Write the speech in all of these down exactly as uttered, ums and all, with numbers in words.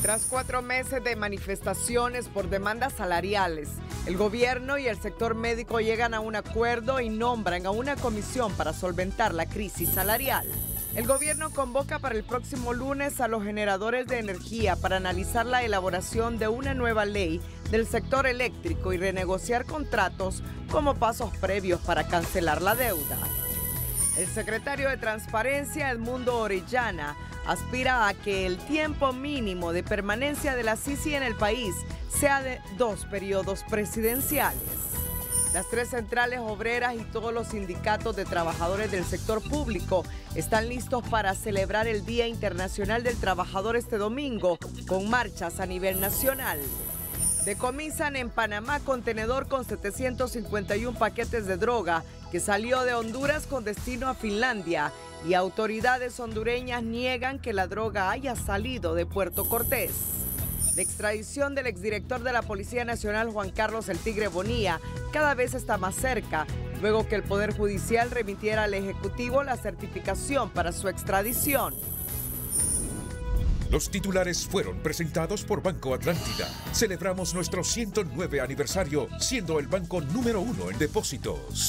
Tras cuatro meses de manifestaciones por demandas salariales, el gobierno y el sector médico llegan a un acuerdo y nombran a una comisión para solventar la crisis salarial. El gobierno convoca para el próximo lunes a los generadores de energía para analizar la elaboración de una nueva ley del sector eléctrico y renegociar contratos como pasos previos para cancelar la deuda. El secretario de Transparencia, Edmundo Orellana, aspira a que el tiempo mínimo de permanencia de la Sisi en el país sea de dos periodos presidenciales. Las tres centrales obreras y todos los sindicatos de trabajadores del sector público están listos para celebrar el Día Internacional del Trabajador este domingo con marchas a nivel nacional. Decomisan en Panamá contenedor con setecientos cincuenta y uno paquetes de droga que salió de Honduras con destino a Finlandia y autoridades hondureñas niegan que la droga haya salido de Puerto Cortés. La extradición del exdirector de la Policía Nacional, Juan Carlos El Tigre Bonilla, cada vez está más cerca, luego que el Poder Judicial remitiera al Ejecutivo la certificación para su extradición. Los titulares fueron presentados por Banco Atlántida. Celebramos nuestro ciento nueve aniversario, siendo el banco número uno en depósitos.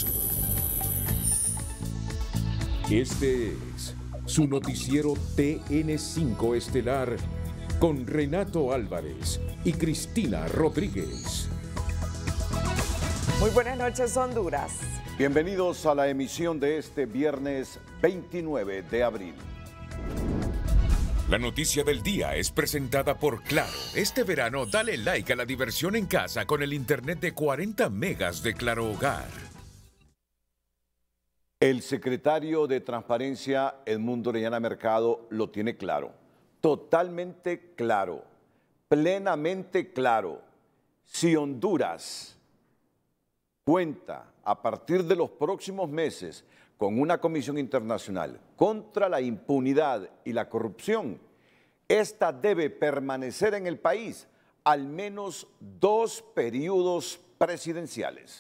Este es su noticiero T N cinco Estelar con Renato Álvarez y Cristina Rodríguez. Muy buenas noches, Honduras. Bienvenidos a la emisión de este viernes veintinueve de abril. La noticia del día es presentada por Claro. Este verano dale like a la diversión en casa con el internet de cuarenta megas de Claro Hogar. El secretario de Transparencia, Edmundo Orellana Mercado, lo tiene claro. Totalmente claro. Plenamente claro. Si Honduras cuenta a partir de los próximos meses con una comisión internacional contra la impunidad y la corrupción, esta debe permanecer en el país al menos dos periodos presidenciales.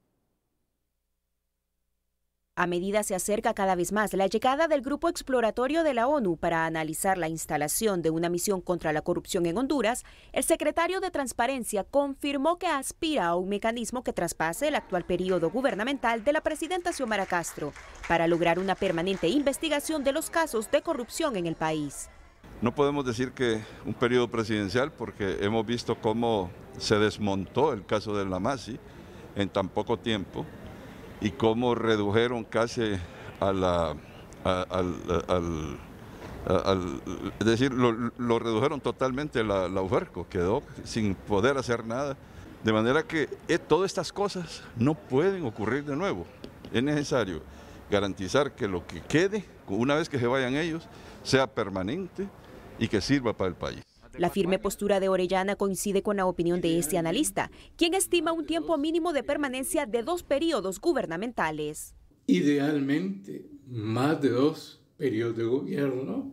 A medida se acerca cada vez más la llegada del grupo exploratorio de la ONU para analizar la instalación de una misión contra la corrupción en Honduras, el secretario de Transparencia confirmó que aspira a un mecanismo que traspase el actual periodo gubernamental de la presidenta Xiomara Castro para lograr una permanente investigación de los casos de corrupción en el país. No podemos decir que un periodo presidencial porque hemos visto cómo se desmontó el caso de la Masi en tan poco tiempo y cómo redujeron casi a la, a, al, al, al, es decir, lo, lo redujeron totalmente la, la UFERCO, quedó sin poder hacer nada. De manera que eh, todas estas cosas no pueden ocurrir de nuevo. Es necesario garantizar que lo que quede, una vez que se vayan ellos, sea permanente y que sirva para el país. La firme postura de Orellana coincide con la opinión de este analista, quien estima un tiempo mínimo de permanencia de dos periodos gubernamentales. Idealmente, más de dos periodos de gobierno,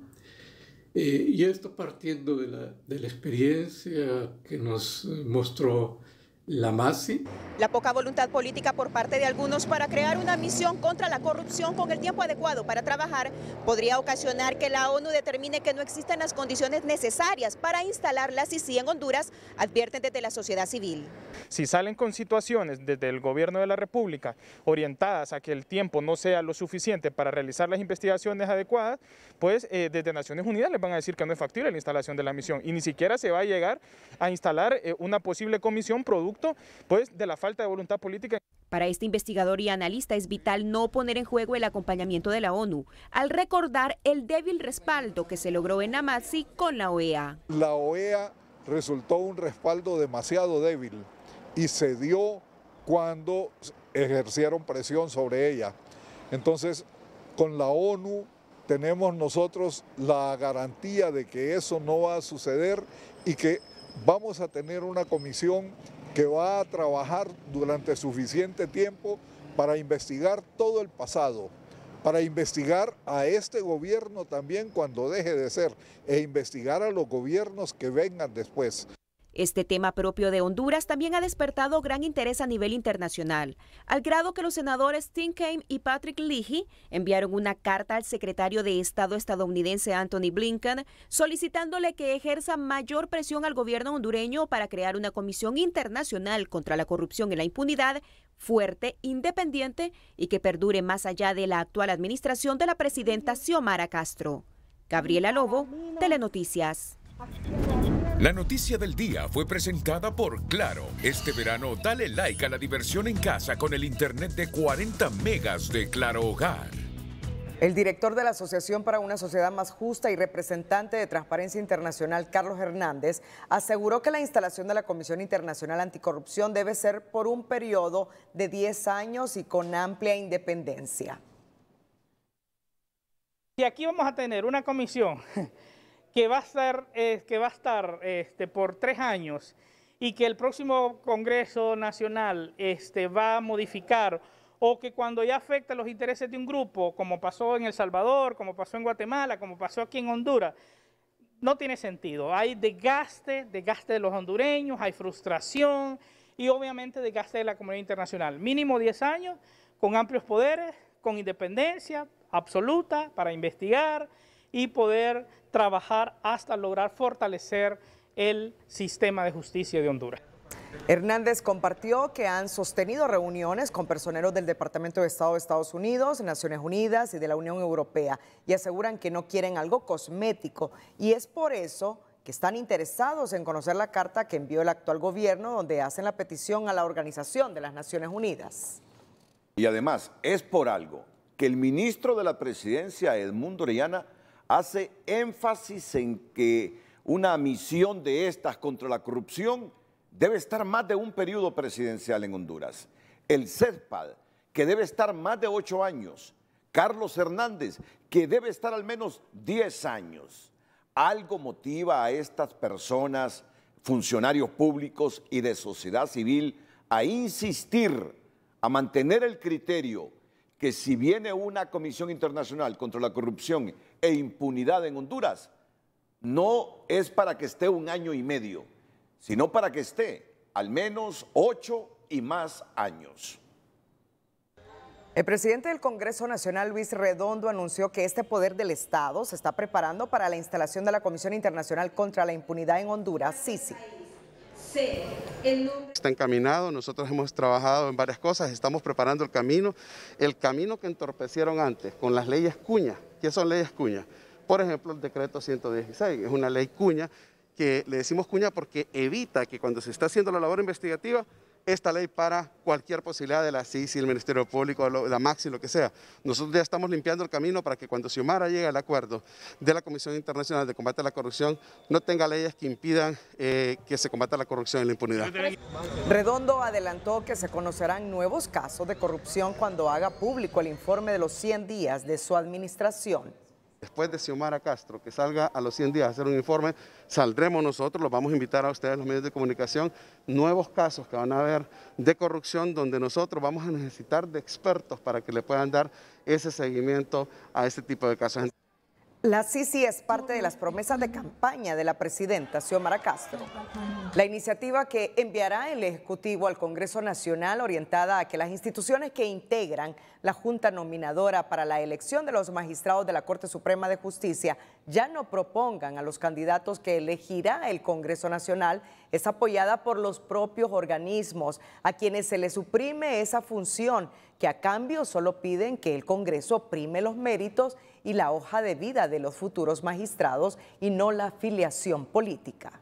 eh, y esto partiendo de la, de la experiencia que nos mostró la Masi. La poca voluntad política por parte de algunos para crear una misión contra la corrupción con el tiempo adecuado para trabajar podría ocasionar que la ONU determine que no existen las condiciones necesarias para instalar la Sisi en Honduras, advierten desde la sociedad civil. Si salen con situaciones desde el gobierno de la República orientadas a que el tiempo no sea lo suficiente para realizar las investigaciones adecuadas, pues eh, desde Naciones Unidas les van a decir que no es factible la instalación de la misión y ni siquiera se va a llegar a instalar eh, una posible comisión producto pues de la falta de voluntad política. Para este investigador y analista es vital no poner en juego el acompañamiento de la ONU, al recordar el débil respaldo que se logró en Amasi con la O E A. La O E A resultó un respaldo demasiado débil y se dio cuando ejercieron presión sobre ella. Entonces, con la ONU tenemos nosotros la garantía de que eso no va a suceder y que vamos a tener una comisión que va a trabajar durante suficiente tiempo para investigar todo el pasado, para investigar a este gobierno también cuando deje de ser, e investigar a los gobiernos que vengan después. Este tema propio de Honduras también ha despertado gran interés a nivel internacional, al grado que los senadores Tim Kaine y Patrick Leahy enviaron una carta al secretario de Estado estadounidense Antony Blinken solicitándole que ejerza mayor presión al gobierno hondureño para crear una comisión internacional contra la corrupción y la impunidad fuerte, independiente y que perdure más allá de la actual administración de la presidenta Xiomara Castro. Gabriela Lobo, Telenoticias. La noticia del día fue presentada por Claro. Este verano dale like a la diversión en casa con el internet de cuarenta megas de Claro Hogar. El director de la Asociación para una Sociedad Más Justa y representante de Transparencia Internacional, Carlos Hernández, aseguró que la instalación de la Comisión Internacional Anticorrupción debe ser por un periodo de diez años y con amplia independencia. Y aquí vamos a tener una comisión que va a estar, eh, que va a estar este, por tres años y que el próximo Congreso Nacional este, va a modificar, o que cuando ya afecta los intereses de un grupo, como pasó en El Salvador, como pasó en Guatemala, como pasó aquí en Honduras, no tiene sentido. Hay desgaste, desgaste de los hondureños, hay frustración y obviamente desgaste de la comunidad internacional. Mínimo diez años, con amplios poderes, con independencia absoluta para investigar y poder trabajar hasta lograr fortalecer el sistema de justicia de Honduras. Hernández compartió que han sostenido reuniones con personeros del Departamento de Estado de Estados Unidos, Naciones Unidas y de la Unión Europea y aseguran que no quieren algo cosmético y es por eso que están interesados en conocer la carta que envió el actual gobierno donde hacen la petición a la Organización de las Naciones Unidas. Y además es por algo que el ministro de la Presidencia, Edmundo Orellana, hace énfasis en que una misión de estas contra la corrupción debe estar más de un periodo presidencial en Honduras. El CESPAD, que debe estar más de ocho años. Carlos Hernández, que debe estar al menos diez años. Algo motiva a estas personas, funcionarios públicos y de sociedad civil, a insistir, a mantener el criterio que si viene una comisión internacional contra la corrupción e impunidad en Honduras, no es para que esté un año y medio, sino para que esté al menos ocho y más años. El presidente del Congreso Nacional, Luis Redondo, anunció que este poder del Estado se está preparando para la instalación de la Comisión Internacional contra la Impunidad en Honduras, C I C I. Está encaminado, nosotros hemos trabajado en varias cosas, estamos preparando el camino, el camino que entorpecieron antes con las leyes cuña. ¿Qué son leyes cuña? Por ejemplo, el decreto ciento dieciséis, es una ley cuña que le decimos cuña porque evita que cuando se está haciendo la labor investigativa, esta ley para cualquier posibilidad de la C I C I, el Ministerio Público, la Maxi, lo que sea. Nosotros ya estamos limpiando el camino para que cuando Xiomara llegue al acuerdo de la Comisión Internacional de Combate a la Corrupción, no tenga leyes que impidan eh, que se combata la corrupción y la impunidad. Redondo adelantó que se conocerán nuevos casos de corrupción cuando haga público el informe de los cien días de su administración. Después de Xiomara Castro, que salga a los cien días a hacer un informe, saldremos nosotros, los vamos a invitar a ustedes, los medios de comunicación, nuevos casos que van a haber de corrupción donde nosotros vamos a necesitar de expertos para que le puedan dar ese seguimiento a este tipo de casos. La C I C I es parte de las promesas de campaña de la presidenta Xiomara Castro. La iniciativa que enviará el Ejecutivo al Congreso Nacional orientada a que las instituciones que integran la Junta Nominadora para la elección de los magistrados de la Corte Suprema de Justicia ya no propongan a los candidatos que elegirá el Congreso Nacional es apoyada por los propios organismos a quienes se les suprime esa función, que a cambio solo piden que el Congreso prime los méritos y la hoja de vida de los futuros magistrados y no la afiliación política.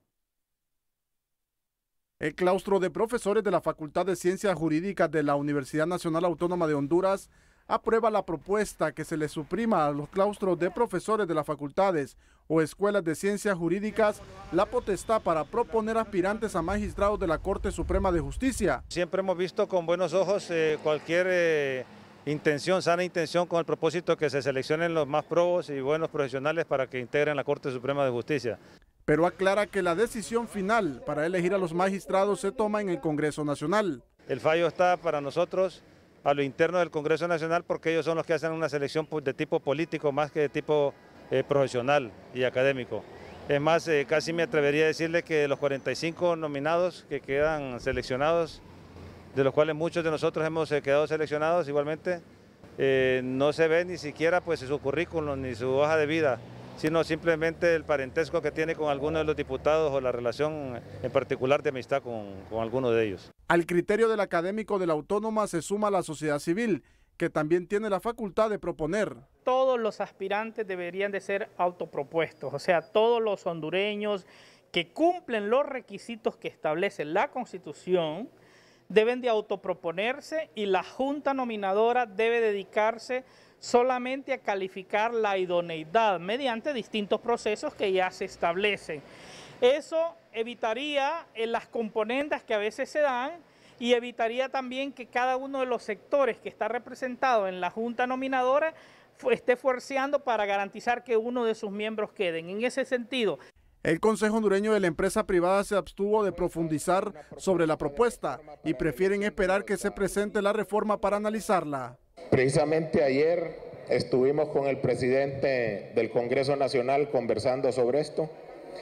El claustro de profesores de la Facultad de Ciencias Jurídicas de la Universidad Nacional Autónoma de Honduras aprueba la propuesta que se le suprima a los claustros de profesores de las facultades o escuelas de ciencias jurídicas la potestad para proponer aspirantes a magistrados de la Corte Suprema de Justicia. Siempre hemos visto con buenos ojos eh, cualquier eh, intención, sana intención, con el propósito que se seleccionen los más probos y buenos profesionales para que integren la Corte Suprema de Justicia. Pero aclara que la decisión final para elegir a los magistrados se toma en el Congreso Nacional. El fallo está para nosotros a lo interno del Congreso Nacional porque ellos son los que hacen una selección de tipo político más que de tipo eh, profesional y académico. Es más, eh, casi me atrevería a decirle que de los cuarenta y cinco nominados que quedan seleccionados, de los cuales muchos de nosotros hemos eh, quedado seleccionados igualmente, eh, no se ve ni siquiera pues su currículum ni su hoja de vida, sino simplemente el parentesco que tiene con algunos de los diputados o la relación en particular de amistad con, con alguno de ellos. Al criterio del académico de la Autónoma se suma la sociedad civil, que también tiene la facultad de proponer. Todos los aspirantes deberían de ser autopropuestos, o sea, todos los hondureños que cumplen los requisitos que establece la Constitución deben de autoproponerse y la Junta Nominadora debe dedicarse solamente a calificar la idoneidad mediante distintos procesos que ya se establecen. Eso evitaría en las componendas que a veces se dan y evitaría también que cada uno de los sectores que está representado en la Junta Nominadora esté forceando para garantizar que uno de sus miembros queden. En ese sentido, el Consejo Hondureño de la Empresa Privada se abstuvo de profundizar sobre la propuesta y prefieren esperar que se presente la reforma para analizarla. Precisamente ayer estuvimos con el presidente del Congreso Nacional conversando sobre esto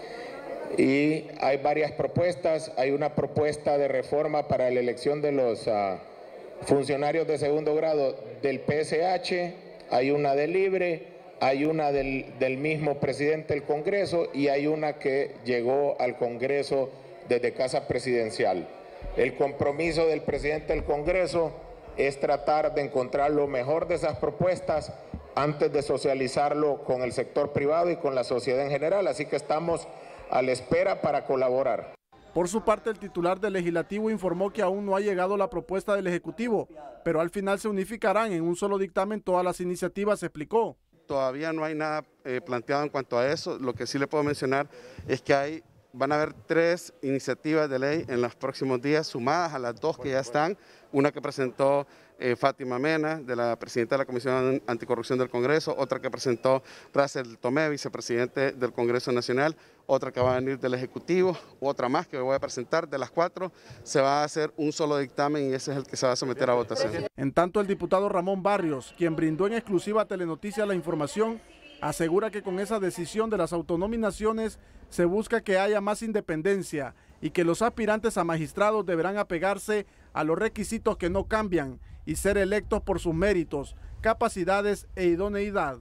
y hay varias propuestas. Hay una propuesta de reforma para la elección de los uh, funcionarios de segundo grado del P S H, hay una de Libre, hay una del, del mismo presidente del Congreso y hay una que llegó al Congreso desde Casa Presidencial. El compromiso del presidente del Congreso es tratar de encontrar lo mejor de esas propuestas antes de socializarlo con el sector privado y con la sociedad en general, así que estamos a la espera para colaborar. Por su parte, el titular del Legislativo informó que aún no ha llegado la propuesta del Ejecutivo, pero al final se unificarán en un solo dictamen todas las iniciativas, explicó. Todavía no hay nada eh, planteado en cuanto a eso. Lo que sí le puedo mencionar es que hay, van a haber tres iniciativas de ley en los próximos días, sumadas a las dos que ya están. Una que presentó eh, Fátima Mena, de la presidenta de la Comisión Anticorrupción del Congreso, otra que presentó Russell Tomé, vicepresidente del Congreso Nacional, otra que va a venir del Ejecutivo, otra más que voy a presentar. De las cuatro se va a hacer un solo dictamen y ese es el que se va a someter a votación. En tanto, el diputado Ramón Barrios, quien brindó en exclusiva a Telenoticias la información, asegura que con esa decisión de las autonominaciones se busca que haya más independencia y que los aspirantes a magistrados deberán apegarse a los requisitos que no cambian y ser electos por sus méritos, capacidades e idoneidad.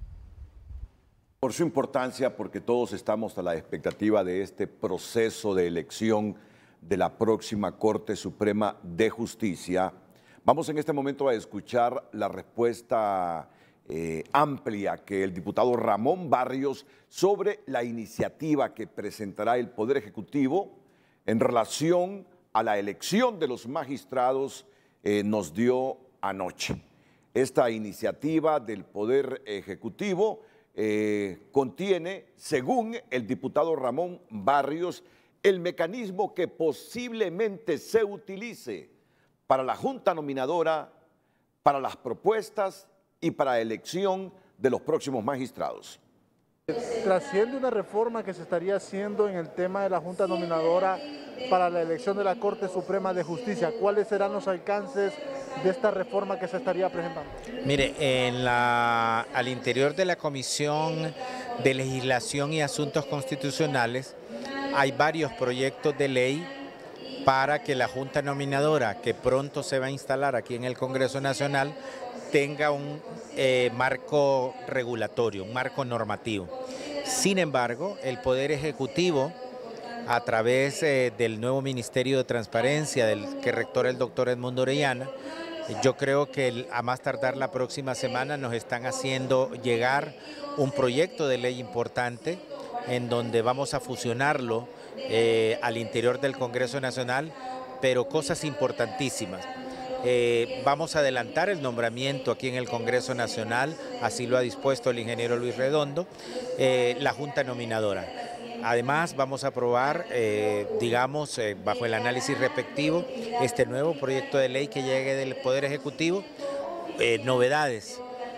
Por su importancia, porque todos estamos a la expectativa de este proceso de elección de la próxima Corte Suprema de Justicia, vamos en este momento a escuchar la respuesta eh, amplia que el diputado Ramón Barrios sobre la iniciativa que presentará el Poder Ejecutivo en relación a la elección de los magistrados eh, nos dio anoche. Esta iniciativa del Poder Ejecutivo eh, contiene, según el diputado Ramón Barrios, el mecanismo que posiblemente se utilice para la Junta Nominadora, para las propuestas y para la elección de los próximos magistrados. Trasciende una reforma que se estaría haciendo en el tema de la Junta Nominadora para la elección de la Corte Suprema de Justicia. ¿Cuáles serán los alcances de esta reforma que se estaría presentando? Mire, en la, al interior de la Comisión de Legislación y Asuntos Constitucionales hay varios proyectos de ley para que la Junta Nominadora, que pronto se va a instalar aquí en el Congreso Nacional, tenga un eh, marco regulatorio, un marco normativo. Sin embargo, el Poder Ejecutivo, a través eh, del nuevo Ministerio de Transparencia del que rectora el doctor Edmundo Orellana, yo creo que el, a más tardar la próxima semana nos están haciendo llegar un proyecto de ley importante en donde vamos a fusionarlo eh, al interior del Congreso Nacional, pero cosas importantísimas. Eh, vamos a adelantar el nombramiento aquí en el Congreso Nacional, así lo ha dispuesto el ingeniero Luis Redondo, eh, la Junta Nominadora. Además, vamos a aprobar, eh, digamos, eh, bajo el análisis respectivo, este nuevo proyecto de ley que llegue del Poder Ejecutivo, eh, novedades.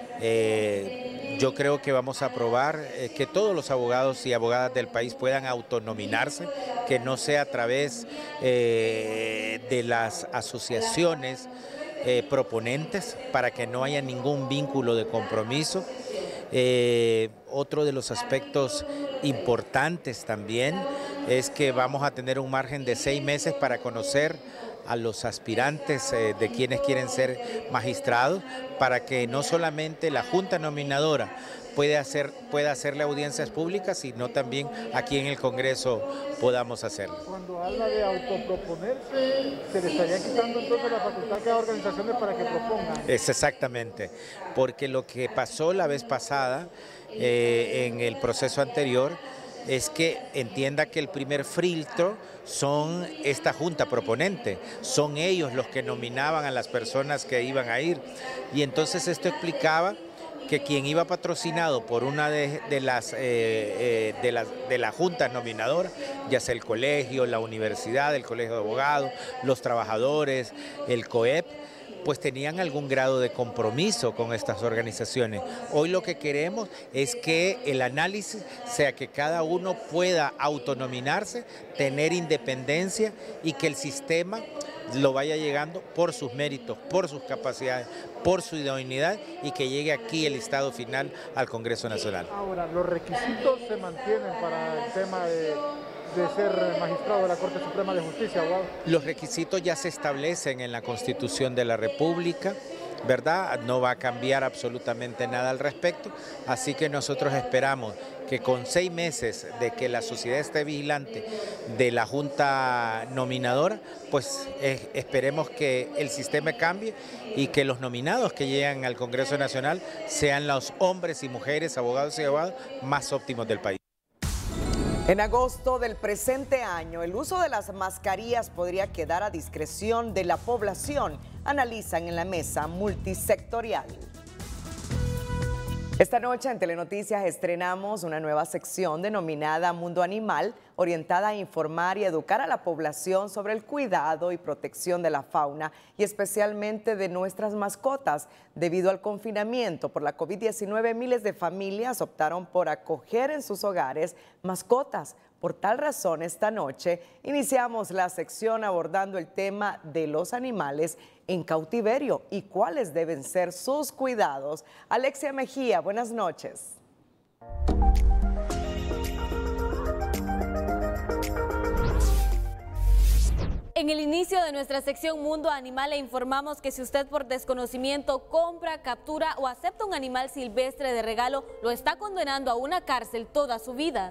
Eh, yo creo que vamos a aprobar eh, que todos los abogados y abogadas del país puedan autonominarse, que no sea a través eh, de las asociaciones eh, proponentes, para que no haya ningún vínculo de compromiso. Eh, otro de los aspectos importantes también es que vamos a tener un margen de seis meses para conocer a los aspirantes eh, de quienes quieren ser magistrados, para que no solamente la Junta Nominadora puede hacer, pueda hacerle audiencias públicas, sino también aquí en el Congreso podamos hacerlo. Cuando habla de autoproponerse, ¿se le estaría quitando entonces la facultad que a organizaciones para que propongan? Es exactamente, porque lo que pasó la vez pasada, eh, en el proceso anterior, es que entienda que el primer filtro son esta junta proponente, son ellos los que nominaban a las personas que iban a ir, y entonces esto explicaba que quien iba patrocinado por una de, de las eh, eh, de las de las juntas nominadoras, ya sea el colegio, la universidad, el colegio de abogados, los trabajadores, el C O E P, pues tenían algún grado de compromiso con estas organizaciones. Hoy lo que queremos es que el análisis sea que cada uno pueda autonominarse, tener independencia y que el sistema lo vaya llegando por sus méritos, por sus capacidades, por su idoneidad y que llegue aquí el listado final al Congreso Nacional. Ahora, ¿los requisitos se mantienen para el tema de, de ser magistrado de la Corte Suprema de Justicia, abogado? Los requisitos ya se establecen en la Constitución de la República, ¿verdad? No va a cambiar absolutamente nada al respecto, así que nosotros esperamos que con seis meses de que la sociedad esté vigilante de la Junta Nominadora, pues eh, esperemos que el sistema cambie y que los nominados que llegan al Congreso Nacional sean los hombres y mujeres, abogados y abogadas más óptimos del país. En agosto del presente año, el uso de las mascarillas podría quedar a discreción de la población, analizan en la mesa multisectorial. Esta noche en Telenoticias estrenamos una nueva sección denominada Mundo Animal, orientada a informar y educar a la población sobre el cuidado y protección de la fauna y especialmente de nuestras mascotas. Debido al confinamiento por la COVID diecinueve, miles de familias optaron por acoger en sus hogares mascotas. Por tal razón, esta noche iniciamos la sección abordando el tema de los animales en cautiverio y cuáles deben ser sus cuidados. Alexia Mejía, buenas noches. En el inicio de nuestra sección Mundo Animal le informamos que si usted por desconocimiento compra, captura o acepta un animal silvestre de regalo, lo está condenando a una cárcel toda su vida.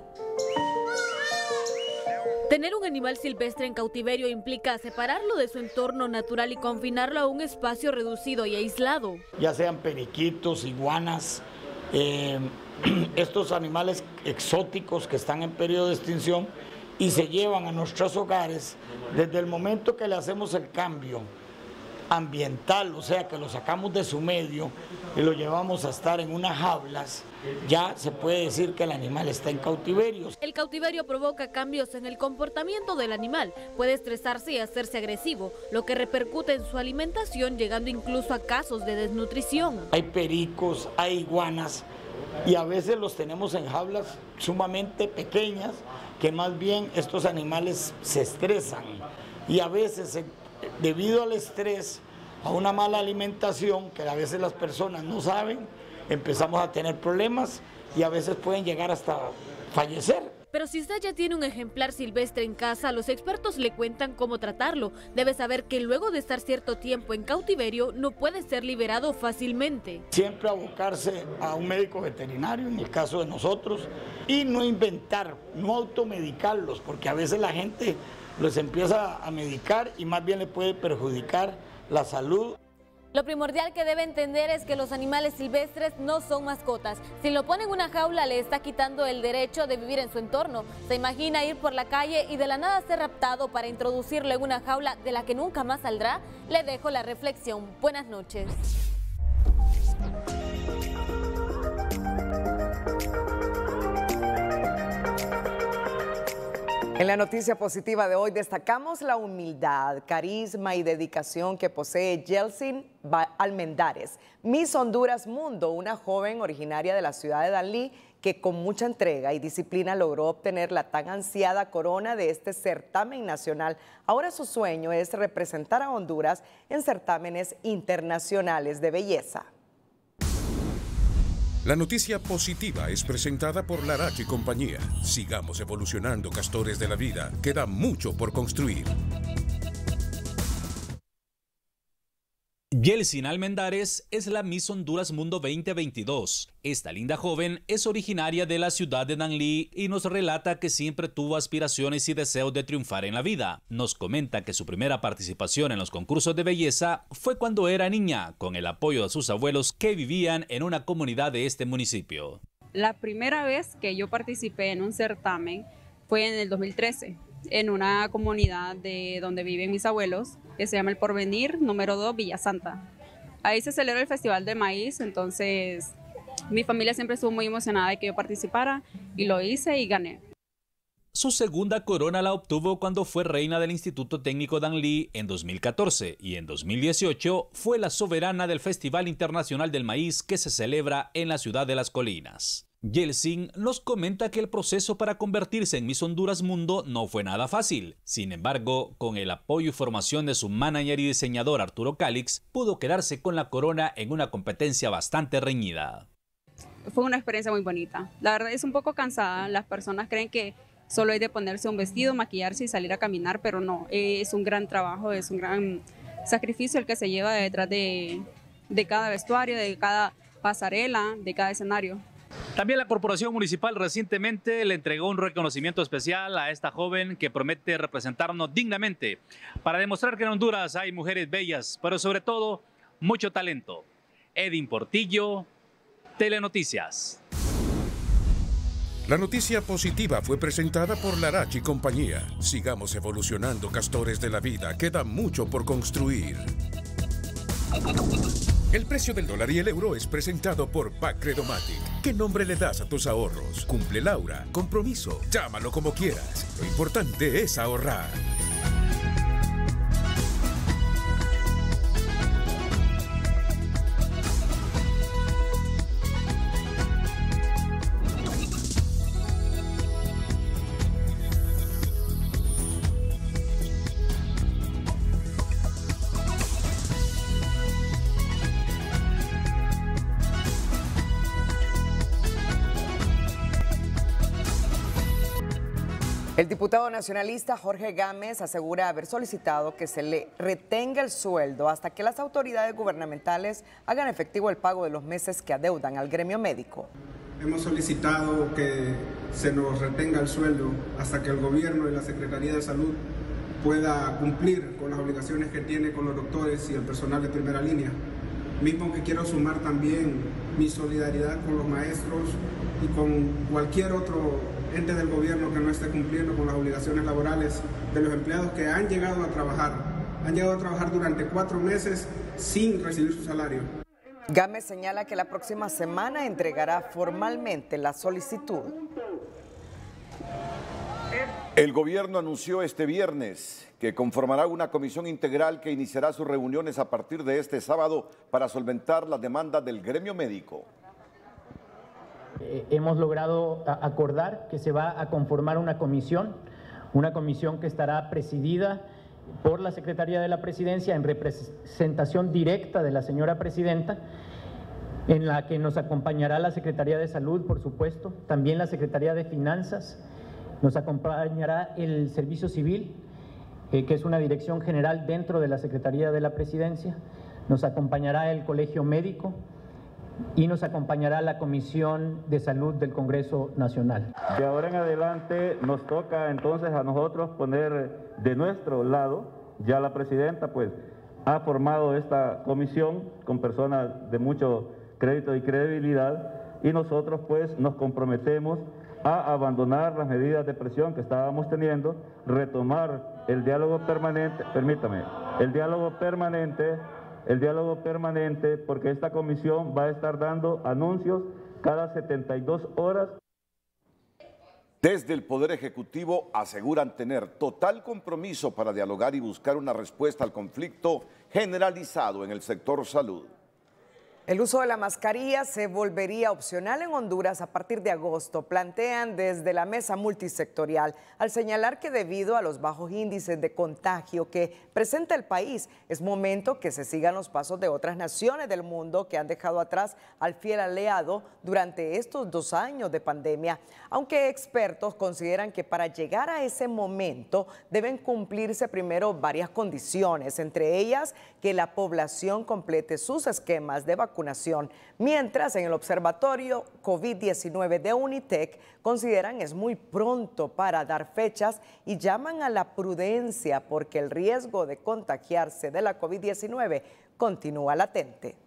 Tener un animal silvestre en cautiverio implica separarlo de su entorno natural y confinarlo a un espacio reducido y aislado. Ya sean periquitos, iguanas, eh, estos animales exóticos que están en periodo de extinción y se llevan a nuestros hogares desde el momento que le hacemos el cambio ambiental, o sea que lo sacamos de su medio y lo llevamos a estar en unas jaulas, ya se puede decir que el animal está en cautiverio. El cautiverio provoca cambios en el comportamiento del animal, puede estresarse y hacerse agresivo, lo que repercute en su alimentación, llegando incluso a casos de desnutrición. Hay pericos, hay iguanas y a veces los tenemos en jaulas sumamente pequeñas, que más bien estos animales se estresan y a veces se debido al estrés, a una mala alimentación que a veces las personas no saben, empezamos a tener problemas y a veces pueden llegar hasta fallecer. Pero si usted ya tiene un ejemplar silvestre en casa, los expertos le cuentan cómo tratarlo. Debe saber que luego de estar cierto tiempo en cautiverio no puede ser liberado fácilmente. Siempre abocarse a un médico veterinario, en el caso de nosotros, y no inventar, no automedicarlos, porque a veces la gente los empieza a medicar y más bien le puede perjudicar la salud. Lo primordial que debe entender es que los animales silvestres no son mascotas. Si lo pone en una jaula le está quitando el derecho de vivir en su entorno. Se imagina ir por la calle y de la nada ser raptado para introducirlo en una jaula de la que nunca más saldrá. Le dejo la reflexión. Buenas noches. En la noticia positiva de hoy destacamos la humildad, carisma y dedicación que posee Yeltsin Almendares, Miss Honduras Mundo, una joven originaria de la ciudad de Danlí que con mucha entrega y disciplina logró obtener la tan ansiada corona de este certamen nacional. Ahora su sueño es representar a Honduras en certámenes internacionales de belleza. La noticia positiva es presentada por Larach y compañía. Sigamos evolucionando, castores de la vida. Queda mucho por construir. Yeltsin Almendares es la Miss Honduras Mundo veinte veintidós. Esta linda joven es originaria de la ciudad de Danlí y nos relata que siempre tuvo aspiraciones y deseos de triunfar en la vida. Nos comenta que su primera participación en los concursos de belleza fue cuando era niña, con el apoyo de sus abuelos que vivían en una comunidad de este municipio. La primera vez que yo participé en un certamen fue en el dos mil trece, en una comunidad de donde viven mis abuelos, que se llama El Porvenir, número dos, Villa Santa. Ahí se celebra el Festival de Maíz, entonces mi familia siempre estuvo muy emocionada de que yo participara y lo hice y gané. Su segunda corona la obtuvo cuando fue reina del Instituto Técnico Danlí en dos mil catorce y en dos mil dieciocho fue la soberana del Festival Internacional del Maíz que se celebra en la ciudad de Las Colinas. Yeltsin nos comenta que el proceso para convertirse en Miss Honduras Mundo no fue nada fácil. Sin embargo, con el apoyo y formación de su manager y diseñador Arturo Calix, pudo quedarse con la corona en una competencia bastante reñida. Fue una experiencia muy bonita. La verdad es un poco cansada. Las personas creen que solo hay de ponerse un vestido, maquillarse y salir a caminar, pero no. Es un gran trabajo, es un gran sacrificio el que se lleva detrás de, de cada vestuario, de cada pasarela, de cada escenario. También la Corporación Municipal recientemente le entregó un reconocimiento especial a esta joven que promete representarnos dignamente para demostrar que en Honduras hay mujeres bellas, pero sobre todo mucho talento. Edwin Portillo, Telenoticias. La noticia positiva fue presentada por Larach y compañía. Sigamos evolucionando, castores de la vida. Queda mucho por construir. El precio del dólar y el euro es presentado por Bacredomatic. ¿Qué nombre le das a tus ahorros? Cumple Laura, compromiso, llámalo como quieras. Lo importante es ahorrar. El diputado nacionalista Jorge Gámez asegura haber solicitado que se le retenga el sueldo hasta que las autoridades gubernamentales hagan efectivo el pago de los meses que adeudan al gremio médico. Hemos solicitado que se nos retenga el sueldo hasta que el gobierno y la Secretaría de Salud pueda cumplir con las obligaciones que tiene con los doctores y el personal de primera línea. Mismo que quiero sumar también mi solidaridad con los maestros y con cualquier otro ente del gobierno que no esté cumpliendo con las obligaciones laborales de los empleados que han llegado a trabajar. Han llegado a trabajar durante cuatro meses sin recibir su salario. Gámez señala que la próxima semana entregará formalmente la solicitud. El gobierno anunció este viernes que conformará una comisión integral que iniciará sus reuniones a partir de este sábado para solventar las demandas del gremio médico. Eh, hemos logrado acordar que se va a conformar una comisión, una comisión que estará presidida por la Secretaría de la Presidencia en representación directa de la señora Presidenta, en la que nos acompañará la Secretaría de Salud, por supuesto, también la Secretaría de Finanzas, nos acompañará el Servicio Civil, eh, que es una dirección general dentro de la Secretaría de la Presidencia, nos acompañará el Colegio Médico y nos acompañará la Comisión de Salud del Congreso Nacional. De ahora en adelante nos toca entonces a nosotros poner de nuestro lado, ya la Presidenta pues ha formado esta comisión con personas de mucho crédito y credibilidad y nosotros pues nos comprometemos a abandonar las medidas de presión que estábamos teniendo, retomar el diálogo permanente, permítame, el diálogo permanente, el diálogo permanente, porque esta comisión va a estar dando anuncios cada setenta y dos horas. Desde el Poder Ejecutivo aseguran tener total compromiso para dialogar y buscar una respuesta al conflicto generalizado en el sector salud. El uso de la mascarilla se volvería opcional en Honduras a partir de agosto, plantean desde la mesa multisectorial, al señalar que debido a los bajos índices de contagio que presenta el país, es momento que se sigan los pasos de otras naciones del mundo que han dejado atrás al fiel aliado durante estos dos años de pandemia. Aunque expertos consideran que para llegar a ese momento deben cumplirse primero varias condiciones, entre ellas que la población complete sus esquemas de vacunación vacunación, mientras en el Observatorio COVID diecinueve de UNITEC consideran es muy pronto para dar fechas y llaman a la prudencia porque el riesgo de contagiarse de la COVID diecinueve continúa latente.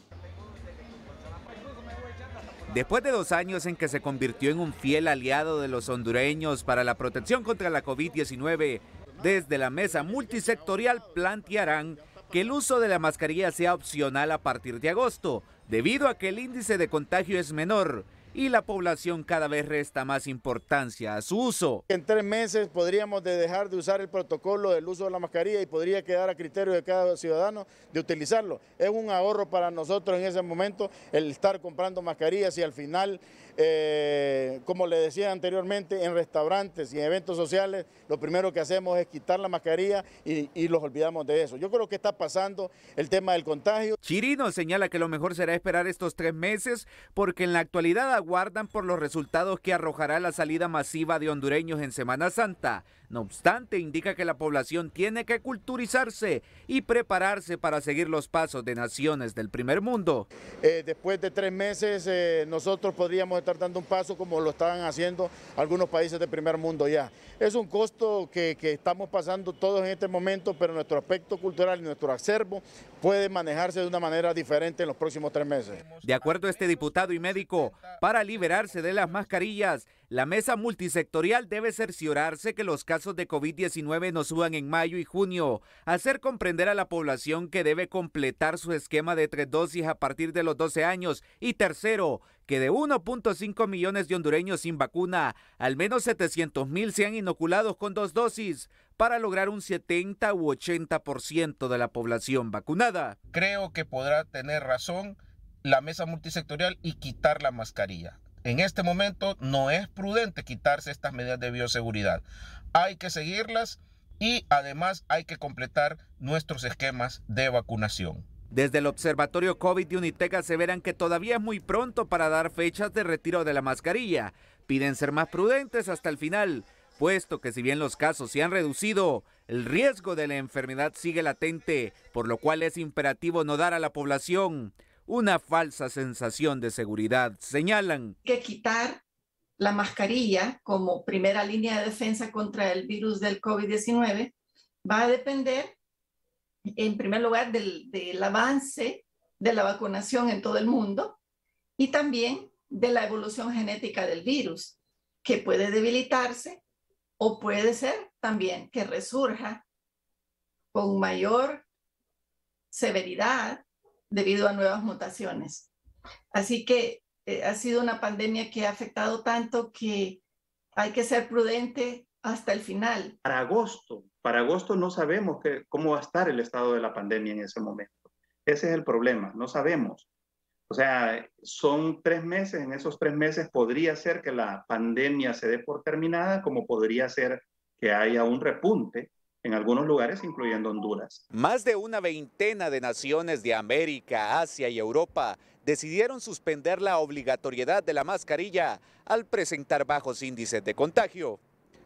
Después de dos años en que se convirtió en un fiel aliado de los hondureños para la protección contra la COVID diecinueve, desde la mesa multisectorial plantearán que el uso de la mascarilla sea opcional a partir de agosto, debido a que el índice de contagio es menor y la población cada vez resta más importancia a su uso. En tres meses podríamos de dejar de usar el protocolo del uso de la mascarilla y podría quedar a criterio de cada ciudadano de utilizarlo. Es un ahorro para nosotros en ese momento el estar comprando mascarillas y al final, eh, como le decía anteriormente, en restaurantes y en eventos sociales, lo primero que hacemos es quitar la mascarilla y, y los olvidamos de eso. Yo creo que está pasando el tema del contagio. Chirino señala que lo mejor será esperar estos tres meses porque en la actualidad aguardan por los resultados que arrojará la salida masiva de hondureños en Semana Santa. No obstante, indica que la población tiene que culturizarse y prepararse para seguir los pasos de naciones del primer mundo. Eh, después de tres meses eh, nosotros podríamos estar dando un paso como lo estaban haciendo algunos países del primer mundo ya. Es un costo que, que estamos pasando todos en este momento, pero nuestro aspecto cultural y nuestro acervo puede manejarse de una manera diferente en los próximos tres meses. De acuerdo a este diputado y médico, para liberarse de las mascarillas, la mesa multisectorial debe cerciorarse que los casos de COVID diecinueve no suban en mayo y junio, hacer comprender a la población que debe completar su esquema de tres dosis a partir de los doce años y tercero, que de uno punto cinco millones de hondureños sin vacuna, al menos setecientos mil sean inoculados con dos dosis para lograr un setenta u ochenta por ciento de la población vacunada. Creo que podrá tener razón la mesa multisectorial y quitar la mascarilla. En este momento no es prudente quitarse estas medidas de bioseguridad. Hay que seguirlas y además hay que completar nuestros esquemas de vacunación. Desde el Observatorio COVID de UNITEC aseveran que todavía es muy pronto para dar fechas de retiro de la mascarilla. Piden ser más prudentes hasta el final, puesto que si bien los casos se han reducido, el riesgo de la enfermedad sigue latente, por lo cual es imperativo no dar a la población una falsa sensación de seguridad, señalan. Que quitar la mascarilla como primera línea de defensa contra el virus del COVID diecinueve va a depender, en primer lugar, del, del avance de la vacunación en todo el mundo y también de la evolución genética del virus, que puede debilitarse o puede ser también que resurja con mayor severidad debido a nuevas mutaciones. Así que eh, ha sido una pandemia que ha afectado tanto que hay que ser prudente hasta el final. Para agosto, para agosto no sabemos que, cómo va a estar el estado de la pandemia en ese momento. Ese es el problema, no sabemos. O sea, son tres meses, en esos tres meses podría ser que la pandemia se dé por terminada, como podría ser que haya un repunte en algunos lugares, incluyendo Honduras. Más de una veintena de naciones de América, Asia y Europa decidieron suspender la obligatoriedad de la mascarilla al presentar bajos índices de contagio.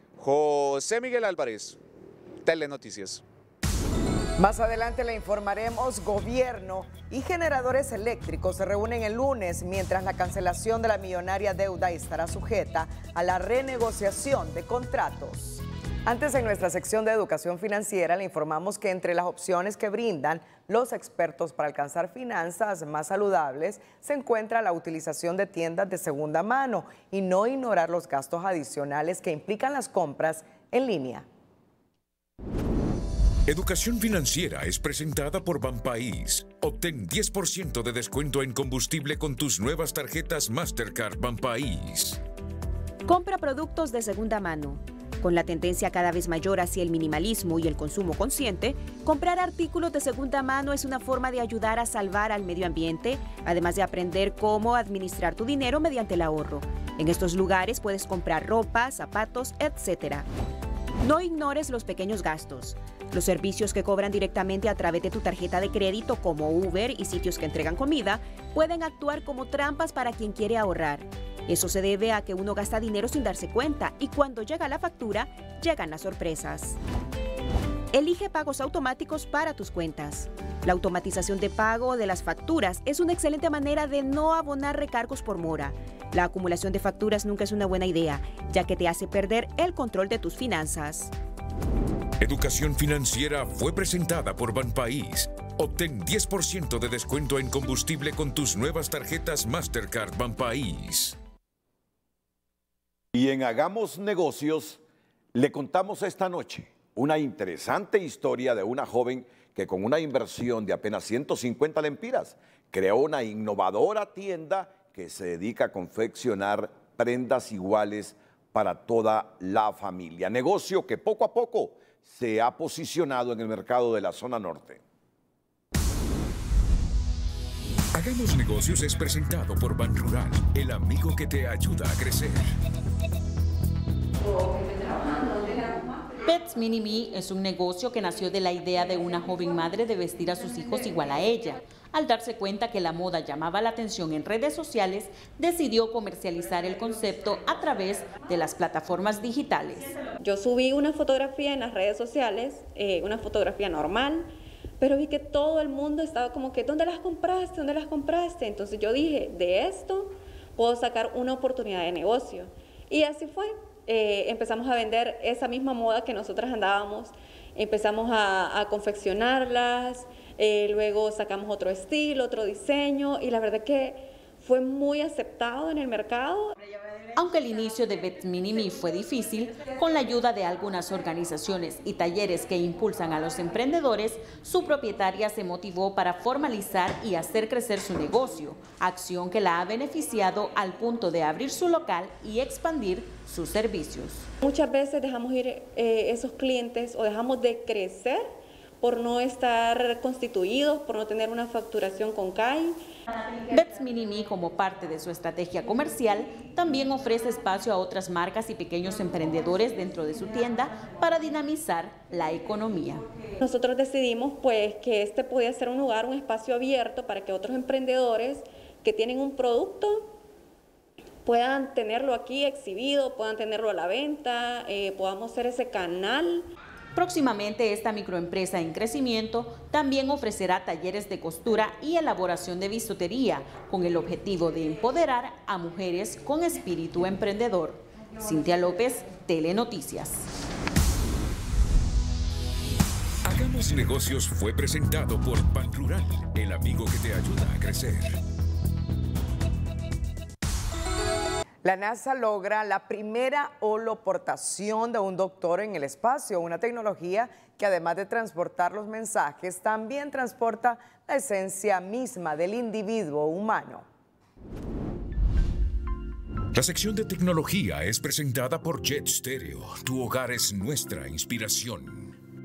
José Miguel Álvarez, Telenoticias. Más adelante le informaremos, gobierno y generadores eléctricos se reúnen el lunes mientras la cancelación de la millonaria deuda estará sujeta a la renegociación de contratos. Antes, en nuestra sección de educación financiera, le informamos que entre las opciones que brindan los expertos para alcanzar finanzas más saludables se encuentra la utilización de tiendas de segunda mano y no ignorar los gastos adicionales que implican las compras en línea. Educación financiera es presentada por Banpaís. Obtén diez por ciento de descuento en combustible con tus nuevas tarjetas Mastercard Banpaís. Compra productos de segunda mano. Con la tendencia cada vez mayor hacia el minimalismo y el consumo consciente, comprar artículos de segunda mano es una forma de ayudar a salvar al medio ambiente, además de aprender cómo administrar tu dinero mediante el ahorro. En estos lugares puedes comprar ropa, zapatos, etcétera. No ignores los pequeños gastos. Los servicios que cobran directamente a través de tu tarjeta de crédito, como Uber y sitios que entregan comida, pueden actuar como trampas para quien quiere ahorrar. Eso se debe a que uno gasta dinero sin darse cuenta y cuando llega la factura, llegan las sorpresas. Elige pagos automáticos para tus cuentas. La automatización de pago de las facturas es una excelente manera de no abonar recargos por mora. La acumulación de facturas nunca es una buena idea, ya que te hace perder el control de tus finanzas. Educación financiera fue presentada por Banpaís. Obtén diez por ciento de descuento en combustible con tus nuevas tarjetas Mastercard Banpaís. Y en Hagamos Negocios le contamos esta noche una interesante historia de una joven que con una inversión de apenas ciento cincuenta lempiras creó una innovadora tienda que se dedica a confeccionar prendas iguales para toda la familia. Negocio que poco a poco se ha posicionado en el mercado de la zona norte. Hagamos Negocios es presentado por Banrural, el amigo que te ayuda a crecer. Pets Mini Me es un negocio que nació de la idea de una joven madre de vestir a sus hijos igual a ella. Al darse cuenta que la moda llamaba la atención en redes sociales, decidió comercializar el concepto a través de las plataformas digitales. Yo subí una fotografía en las redes sociales, eh, una fotografía normal, pero vi que todo el mundo estaba como que, ¿dónde las compraste? ¿Dónde las compraste? Entonces yo dije, de esto puedo sacar una oportunidad de negocio. Y así fue. Eh, empezamos a vender esa misma moda que nosotras andábamos, empezamos a, a confeccionarlas, eh, luego sacamos otro estilo, otro diseño, y la verdad que fue muy aceptado en el mercado. Aunque el inicio de Pets Mini Me fue difícil, con la ayuda de algunas organizaciones y talleres que impulsan a los emprendedores, su propietaria se motivó para formalizar y hacer crecer su negocio, acción que la ha beneficiado al punto de abrir su local y expandir sus servicios. Muchas veces dejamos ir eh, esos clientes o dejamos de crecer por no estar constituidos, por no tener una facturación con C A I. Pets Mini Me, como parte de su estrategia comercial, también ofrece espacio a otras marcas y pequeños emprendedores dentro de su tienda para dinamizar la economía. Nosotros decidimos pues que este podía ser un lugar, un espacio abierto para que otros emprendedores que tienen un producto puedan tenerlo aquí exhibido, puedan tenerlo a la venta, eh, podamos ser ese canal. Próximamente esta microempresa en crecimiento también ofrecerá talleres de costura y elaboración de bisutería con el objetivo de empoderar a mujeres con espíritu emprendedor. Cintia López, Telenoticias. Hagamos Negocios fue presentado por Banrural, el amigo que te ayuda a crecer. La NASA logra la primera holoportación de un doctor en el espacio, una tecnología que además de transportar los mensajes, también transporta la esencia misma del individuo humano. La sección de tecnología es presentada por Jet Stereo. Tu hogar es nuestra inspiración.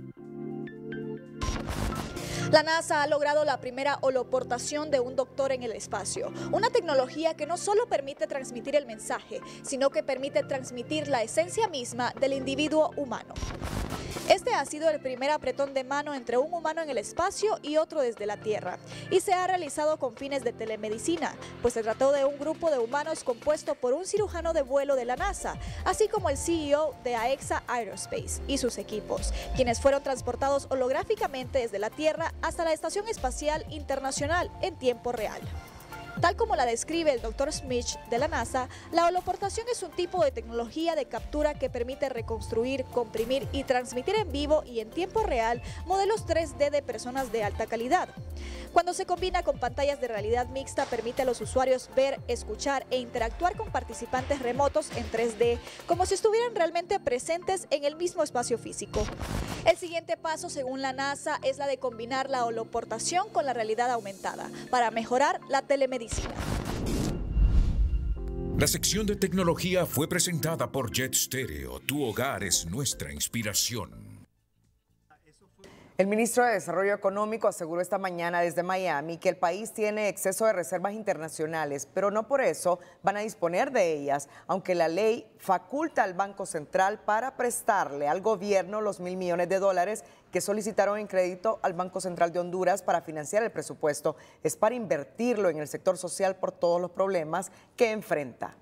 La NASA ha logrado la primera holoportación de un doctor en el espacio, una tecnología que no solo permite transmitir el mensaje, sino que permite transmitir la esencia misma del individuo humano. Este ha sido el primer apretón de mano entre un humano en el espacio y otro desde la Tierra, y se ha realizado con fines de telemedicina, pues se trató de un grupo de humanos compuesto por un cirujano de vuelo de la NASA, así como el C E O de AEXA Aerospace y sus equipos, quienes fueron transportados holográficamente desde la Tierra hasta la Estación Espacial Internacional en tiempo real. Tal como la describe el doctor Smith de la NASA, la holoportación es un tipo de tecnología de captura que permite reconstruir, comprimir y transmitir en vivo y en tiempo real modelos tres D de personas de alta calidad. Cuando se combina con pantallas de realidad mixta, permite a los usuarios ver, escuchar e interactuar con participantes remotos en tres D, como si estuvieran realmente presentes en el mismo espacio físico. El siguiente paso, según la NASA, es la de combinar la holoportación con la realidad aumentada para mejorar la telemedicina. La sección de tecnología fue presentada por Jet Stereo. Tu hogar es nuestra inspiración. El ministro de Desarrollo Económico aseguró esta mañana desde Miami que el país tiene exceso de reservas internacionales, pero no por eso van a disponer de ellas, aunque la ley faculta al Banco Central para prestarle al gobierno los mil millones de dólares que solicitaron en crédito al Banco Central de Honduras para financiar el presupuesto. Es para invertirlo en el sector social por todos los problemas que enfrenta.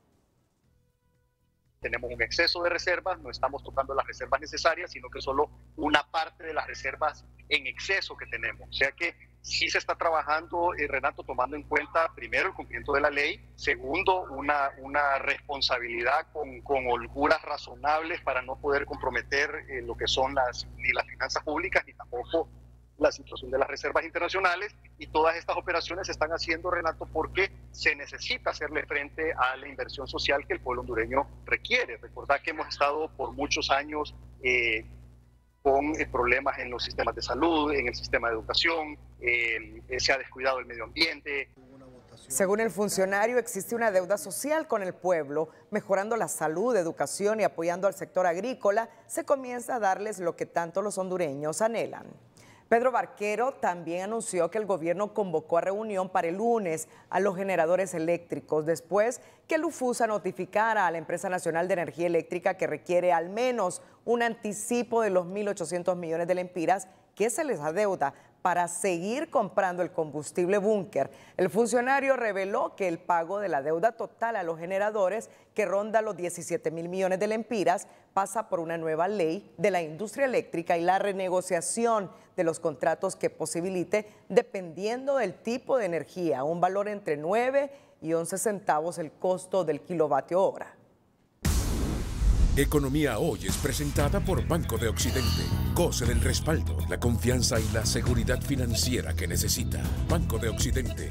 Tenemos un exceso de reservas, no estamos tocando las reservas necesarias, sino que solo una parte de las reservas en exceso que tenemos. O sea que sí se está trabajando, eh, Renato, tomando en cuenta primero el cumplimiento de la ley, segundo una, una responsabilidad con, con holguras razonables para no poder comprometer eh, lo que son las, ni las finanzas públicas ni tampoco la situación de las reservas internacionales, y todas estas operaciones se están haciendo, Renato, porque se necesita hacerle frente a la inversión social que el pueblo hondureño requiere. Recordad que hemos estado por muchos años eh, con eh, problemas en los sistemas de salud, en el sistema de educación, eh, se ha descuidado el medio ambiente. Según el funcionario, existe una deuda social con el pueblo. Mejorando la salud, educación y apoyando al sector agrícola, se comienza a darles lo que tanto los hondureños anhelan. Pedro Barquero también anunció que el gobierno convocó a reunión para el lunes a los generadores eléctricos, después que el UFUSA notificara a la Empresa Nacional de Energía Eléctrica que requiere al menos un anticipo de los mil ochocientos millones de lempiras que se les adeuda para seguir comprando el combustible búnker. El funcionario reveló que el pago de la deuda total a los generadores, que ronda los diecisiete mil millones de lempiras, pasa por una nueva ley de la industria eléctrica y la renegociación de los contratos que posibilite, dependiendo del tipo de energía, un valor entre nueve y once centavos el costo del kilovatio hora. Economía Hoy es presentada por Banco de Occidente. Goce del respaldo, la confianza y la seguridad financiera que necesita. Banco de Occidente.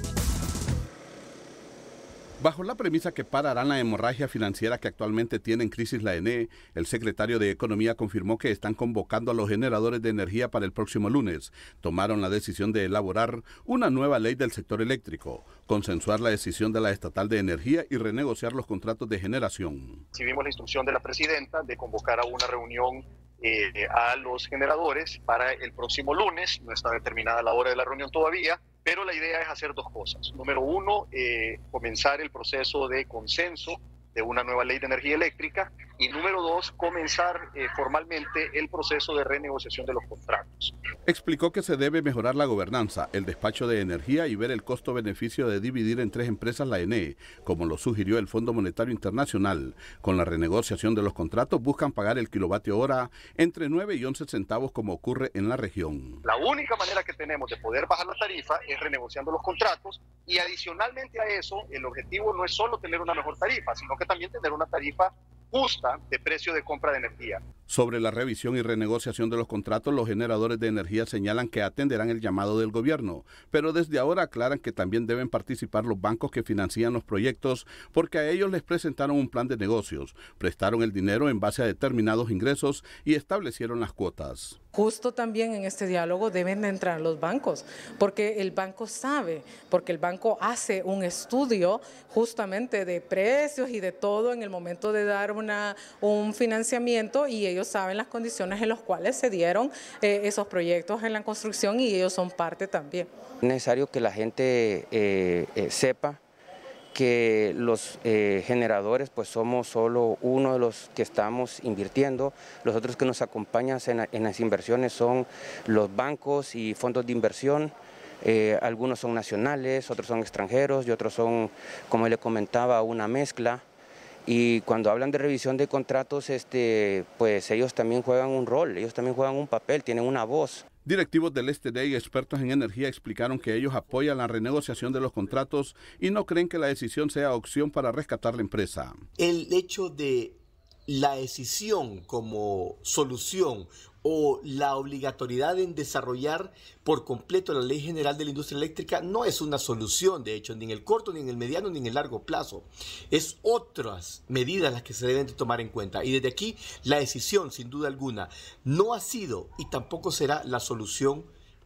Bajo la premisa que pararán la hemorragia financiera que actualmente tiene en crisis la E N E, el secretario de Economía confirmó que están convocando a los generadores de energía para el próximo lunes. Tomaron la decisión de elaborar una nueva ley del sector eléctrico, consensuar la decisión de la Estatal de Energía y renegociar los contratos de generación. Recibimos la instrucción de la presidenta de convocar a una reunión eh, a los generadores para el próximo lunes. No está determinada la hora de la reunión todavía, pero la idea es hacer dos cosas. Número uno, eh, comenzar el proceso de consenso de una nueva ley de energía eléctrica, y número dos, comenzar eh, formalmente el proceso de renegociación de los contratos. Explicó que se debe mejorar la gobernanza, el despacho de energía y ver el costo-beneficio de dividir en tres empresas la E N E, como lo sugirió el Fondo Monetario Internacional. Con la renegociación de los contratos buscan pagar el kilovatio hora entre nueve y once centavos como ocurre en la región. La única manera que tenemos de poder bajar la tarifa es renegociando los contratos, y adicionalmente a eso, el objetivo no es solo tener una mejor tarifa, sino que también tener una tarifa justa de precio de compra de energía. Sobre la revisión y renegociación de los contratos, los generadores de energía señalan que atenderán el llamado del gobierno, pero desde ahora aclaran que también deben participar los bancos que financian los proyectos, porque a ellos les presentaron un plan de negocios, prestaron el dinero en base a determinados ingresos y establecieron las cuotas. Justo también en este diálogo deben de entrar los bancos, porque el banco sabe, porque el banco hace un estudio justamente de precios y de todo en el momento de dar una, un financiamiento, y ellos saben las condiciones en las cuales se dieron eh, esos proyectos en la construcción, y ellos son parte también. Es necesario que la gente eh, eh, sepa que los eh, generadores pues somos solo uno de los que estamos invirtiendo. Los otros que nos acompañan en, en las inversiones son los bancos y fondos de inversión. Eh, algunos son nacionales, otros son extranjeros y otros son, como le comentaba, una mezcla. Y cuando hablan de revisión de contratos, este, pues ellos también juegan un rol, ellos también juegan un papel, tienen una voz. Directivos del S T D y expertos en energía explicaron que ellos apoyan la renegociación de los contratos y no creen que la decisión sea opción para rescatar la empresa. El hecho de la decisión como solución o la obligatoriedad en desarrollar por completo la Ley General de la Industria Eléctrica no es una solución, de hecho, ni en el corto, ni en el mediano, ni en el largo plazo. Es otras medidas las que se deben de tomar en cuenta. Y desde aquí, la decisión, sin duda alguna, no ha sido y tampoco será la solución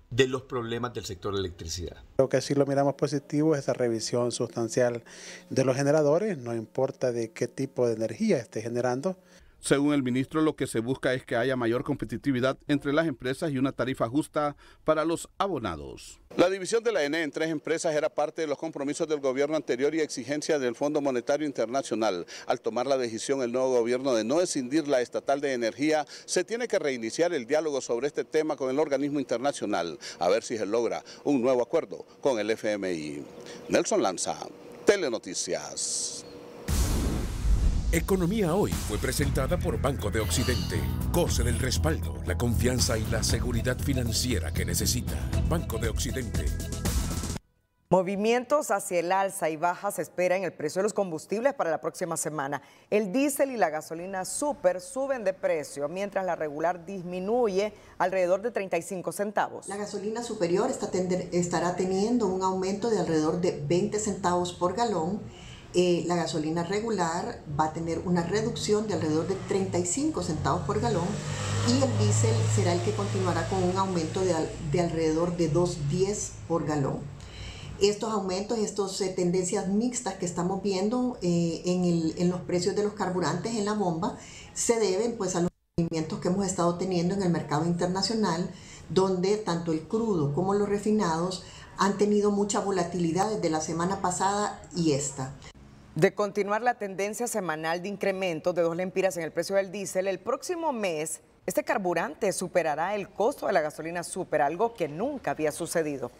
de los problemas del sector de electricidad. Lo que sí lo miramos positivo es esa revisión sustancial de los generadores, no importa de qué tipo de energía esté generando. Según el ministro, lo que se busca es que haya mayor competitividad entre las empresas y una tarifa justa para los abonados. La división de la E N E en tres empresas era parte de los compromisos del gobierno anterior y exigencias del Fondo Monetario Internacional. Al tomar la decisión el nuevo gobierno de no escindir la estatal de energía, se tiene que reiniciar el diálogo sobre este tema con el organismo internacional, a ver si se logra un nuevo acuerdo con el F M I. Nelson Lanza, Telenoticias. Economía Hoy fue presentada por Banco de Occidente. Goce del respaldo, la confianza y la seguridad financiera que necesita. Banco de Occidente. Movimientos hacia el alza y baja se espera en el precio de los combustibles para la próxima semana. El diésel y la gasolina super suben de precio, mientras la regular disminuye alrededor de treinta y cinco centavos. La gasolina superior está tender, estará teniendo un aumento de alrededor de veinte centavos por galón. Eh, la gasolina regular va a tener una reducción de alrededor de treinta y cinco centavos por galón y el diésel será el que continuará con un aumento de, de alrededor de dos diez por galón. Estos aumentos, estas eh, tendencias mixtas que estamos viendo eh, en, el, en los precios de los carburantes en la bomba se deben pues a los movimientos que hemos estado teniendo en el mercado internacional, donde tanto el crudo como los refinados han tenido mucha volatilidad desde la semana pasada y esta. De continuar la tendencia semanal de incremento de dos lempiras en el precio del diésel, el próximo mes este carburante superará el costo de la gasolina super, algo que nunca había sucedido.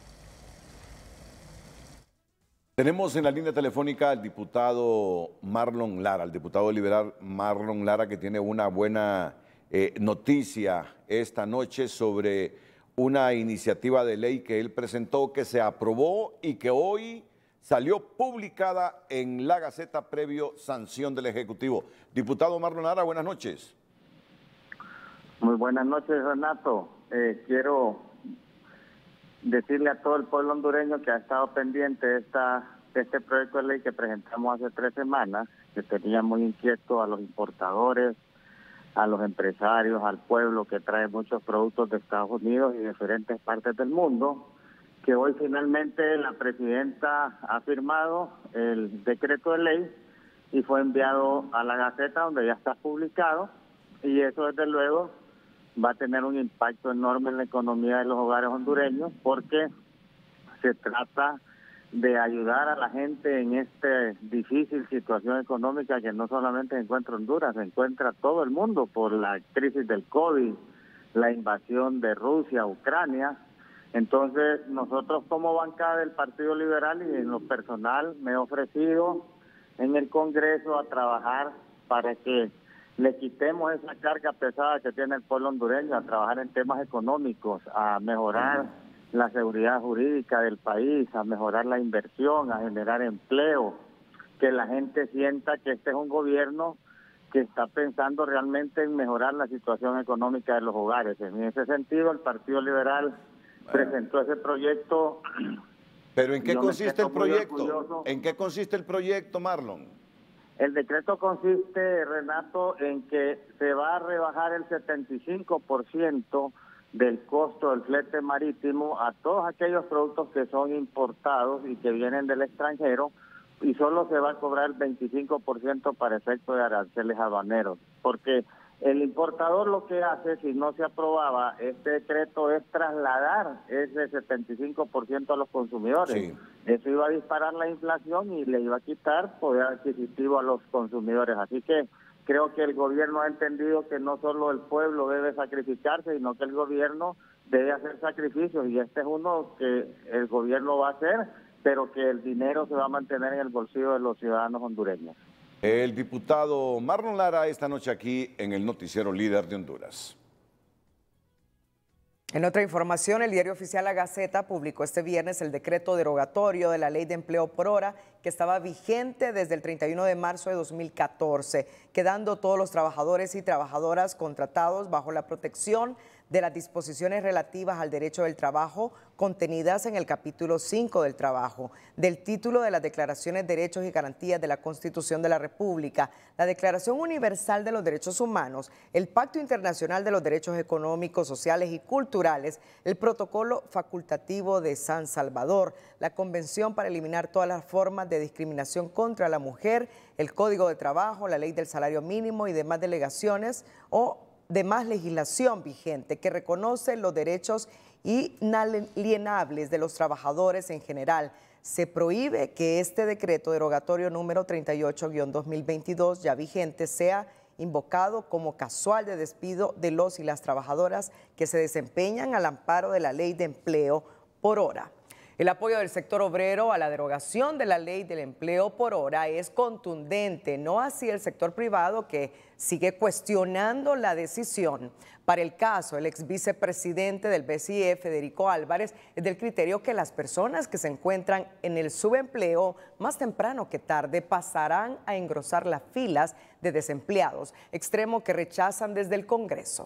Tenemos en la línea telefónica al diputado Marlon Lara, al diputado liberal Marlon Lara, que tiene una buena eh, noticia esta noche sobre una iniciativa de ley que él presentó, que se aprobó y que hoy salió publicada en la Gaceta previo sanción del Ejecutivo. Diputado Marlon Lara, buenas noches. Muy buenas noches, Renato. Eh, quiero decirle a todo el pueblo hondureño que ha estado pendiente de, esta, de este proyecto de ley que presentamos hace tres semanas, que tenía muy inquieto a los importadores, a los empresarios, al pueblo que trae muchos productos de Estados Unidos y diferentes partes del mundo, que hoy finalmente la presidenta ha firmado el decreto de ley y fue enviado a la Gaceta, donde ya está publicado, y eso desde luego va a tener un impacto enorme en la economía de los hogares hondureños, porque se trata de ayudar a la gente en esta difícil situación económica que no solamente se encuentra Honduras, se encuentra todo el mundo por la crisis del COVID, la invasión de Rusia a Ucrania. Entonces, nosotros como bancada del Partido Liberal y en lo personal me he ofrecido en el Congreso a trabajar para que le quitemos esa carga pesada que tiene el pueblo hondureño, a trabajar en temas económicos, a mejorar la seguridad jurídica del país, a mejorar la inversión, a generar empleo, que la gente sienta que este es un gobierno que está pensando realmente en mejorar la situación económica de los hogares. En ese sentido, el Partido Liberal presentó ese proyecto. ¿Pero en qué consiste el proyecto? ¿En qué consiste el proyecto, Marlon? El decreto consiste, Renato, en que se va a rebajar el setenta y cinco por ciento del costo del flete marítimo a todos aquellos productos que son importados y que vienen del extranjero, y solo se va a cobrar el veinticinco por ciento para efecto de aranceles aduaneros, porque el importador lo que hace, si no se aprobaba este decreto, es trasladar ese setenta y cinco por ciento a los consumidores. Sí. Eso iba a disparar la inflación y le iba a quitar poder adquisitivo a los consumidores. Así que creo que el gobierno ha entendido que no solo el pueblo debe sacrificarse, sino que el gobierno debe hacer sacrificios, y este es uno que el gobierno va a hacer, pero que el dinero se va a mantener en el bolsillo de los ciudadanos hondureños. El diputado Marlon Lara esta noche aquí en el noticiero Líder de Honduras. En otra información, el diario oficial La Gaceta publicó este viernes el decreto derogatorio de la Ley de Empleo por Hora, que estaba vigente desde el treinta y uno de marzo de dos mil catorce, quedando todos los trabajadores y trabajadoras contratados bajo la protección de las disposiciones relativas al derecho del trabajo contenidas en el capítulo cinco del trabajo, del título de las Declaraciones de Derechos y Garantías de la Constitución de la República, la Declaración Universal de los Derechos Humanos, el Pacto Internacional de los Derechos Económicos, Sociales y Culturales, el Protocolo Facultativo de San Salvador, la Convención para eliminar todas las formas de discriminación contra la mujer, el Código de Trabajo, la Ley del Salario Mínimo y demás delegaciones o demás legislación vigente que reconoce los derechos inalienables de los trabajadores en general. Se prohíbe que este decreto derogatorio número treinta y ocho guión dos mil veintidós, ya vigente, sea invocado como casual de despido de los y las trabajadoras que se desempeñan al amparo de la Ley de Empleo por Hora. El apoyo del sector obrero a la derogación de la Ley del Empleo por Hora es contundente, no así el sector privado que sigue cuestionando la decisión. Para el caso, el ex vicepresidente del B C I E, Federico Álvarez, es del criterio que las personas que se encuentran en el subempleo más temprano que tarde pasarán a engrosar las filas de desempleados, extremo que rechazan desde el Congreso.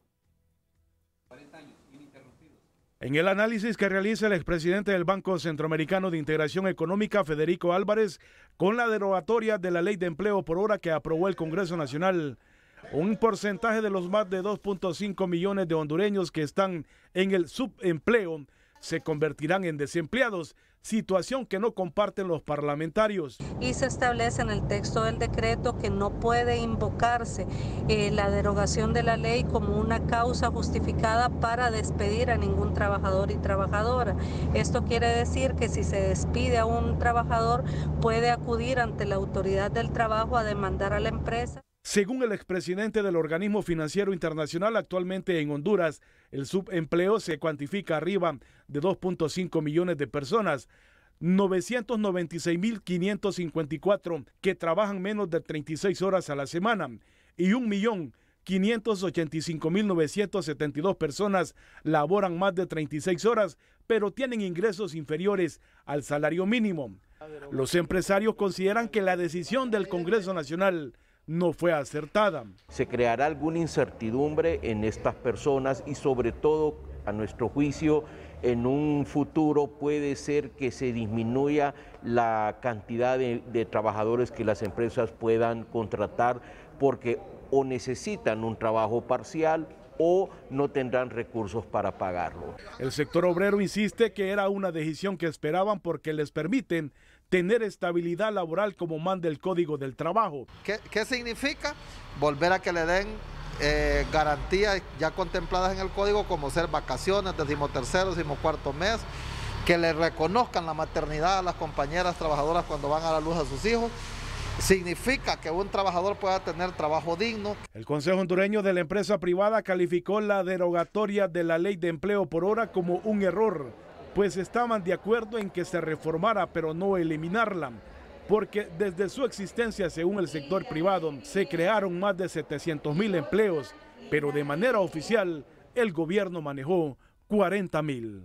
En el análisis que realiza el expresidente del Banco Centroamericano de Integración Económica, Federico Álvarez, con la derogatoria de la Ley de Empleo por Hora que aprobó el Congreso Nacional, un porcentaje de los más de dos punto cinco millones de hondureños que están en el subempleo se convertirán en desempleados, situación que no comparten los parlamentarios. Y se establece en el texto del decreto que no puede invocarse eh, la derogación de la ley como una causa justificada para despedir a ningún trabajador y trabajadora. Esto quiere decir que si se despide a un trabajador puede acudir ante la autoridad del trabajo a demandar a la empresa. Según el expresidente del Organismo Financiero Internacional, actualmente en Honduras, el subempleo se cuantifica arriba de dos punto cinco millones de personas, novecientos noventa y seis mil quinientos cincuenta y cuatro que trabajan menos de treinta y seis horas a la semana y un millón quinientos ochenta y cinco mil novecientos setenta y dos personas laboran más de treinta y seis horas, pero tienen ingresos inferiores al salario mínimo. Los empresarios consideran que la decisión del Congreso Nacional no fue acertada. Se creará alguna incertidumbre en estas personas y sobre todo, a nuestro juicio, en un futuro puede ser que se disminuya la cantidad de, de trabajadores que las empresas puedan contratar porque o necesitan un trabajo parcial o no tendrán recursos para pagarlo. El sector obrero insiste que era una decisión que esperaban porque les permiten tener estabilidad laboral como manda el Código del Trabajo. ¿Qué, qué significa? Volver a que le den eh, garantías ya contempladas en el Código como ser vacaciones, decimotercero, decimocuarto mes, que le reconozcan la maternidad a las compañeras trabajadoras cuando van a la luz a sus hijos. Significa que un trabajador pueda tener trabajo digno. El Consejo Hondureño de la Empresa Privada calificó la derogatoria de la Ley de Empleo por Hora como un error, pues estaban de acuerdo en que se reformara, pero no eliminarla, porque desde su existencia, según el sector privado, se crearon más de setecientos mil empleos, pero de manera oficial el gobierno manejó cuarenta mil.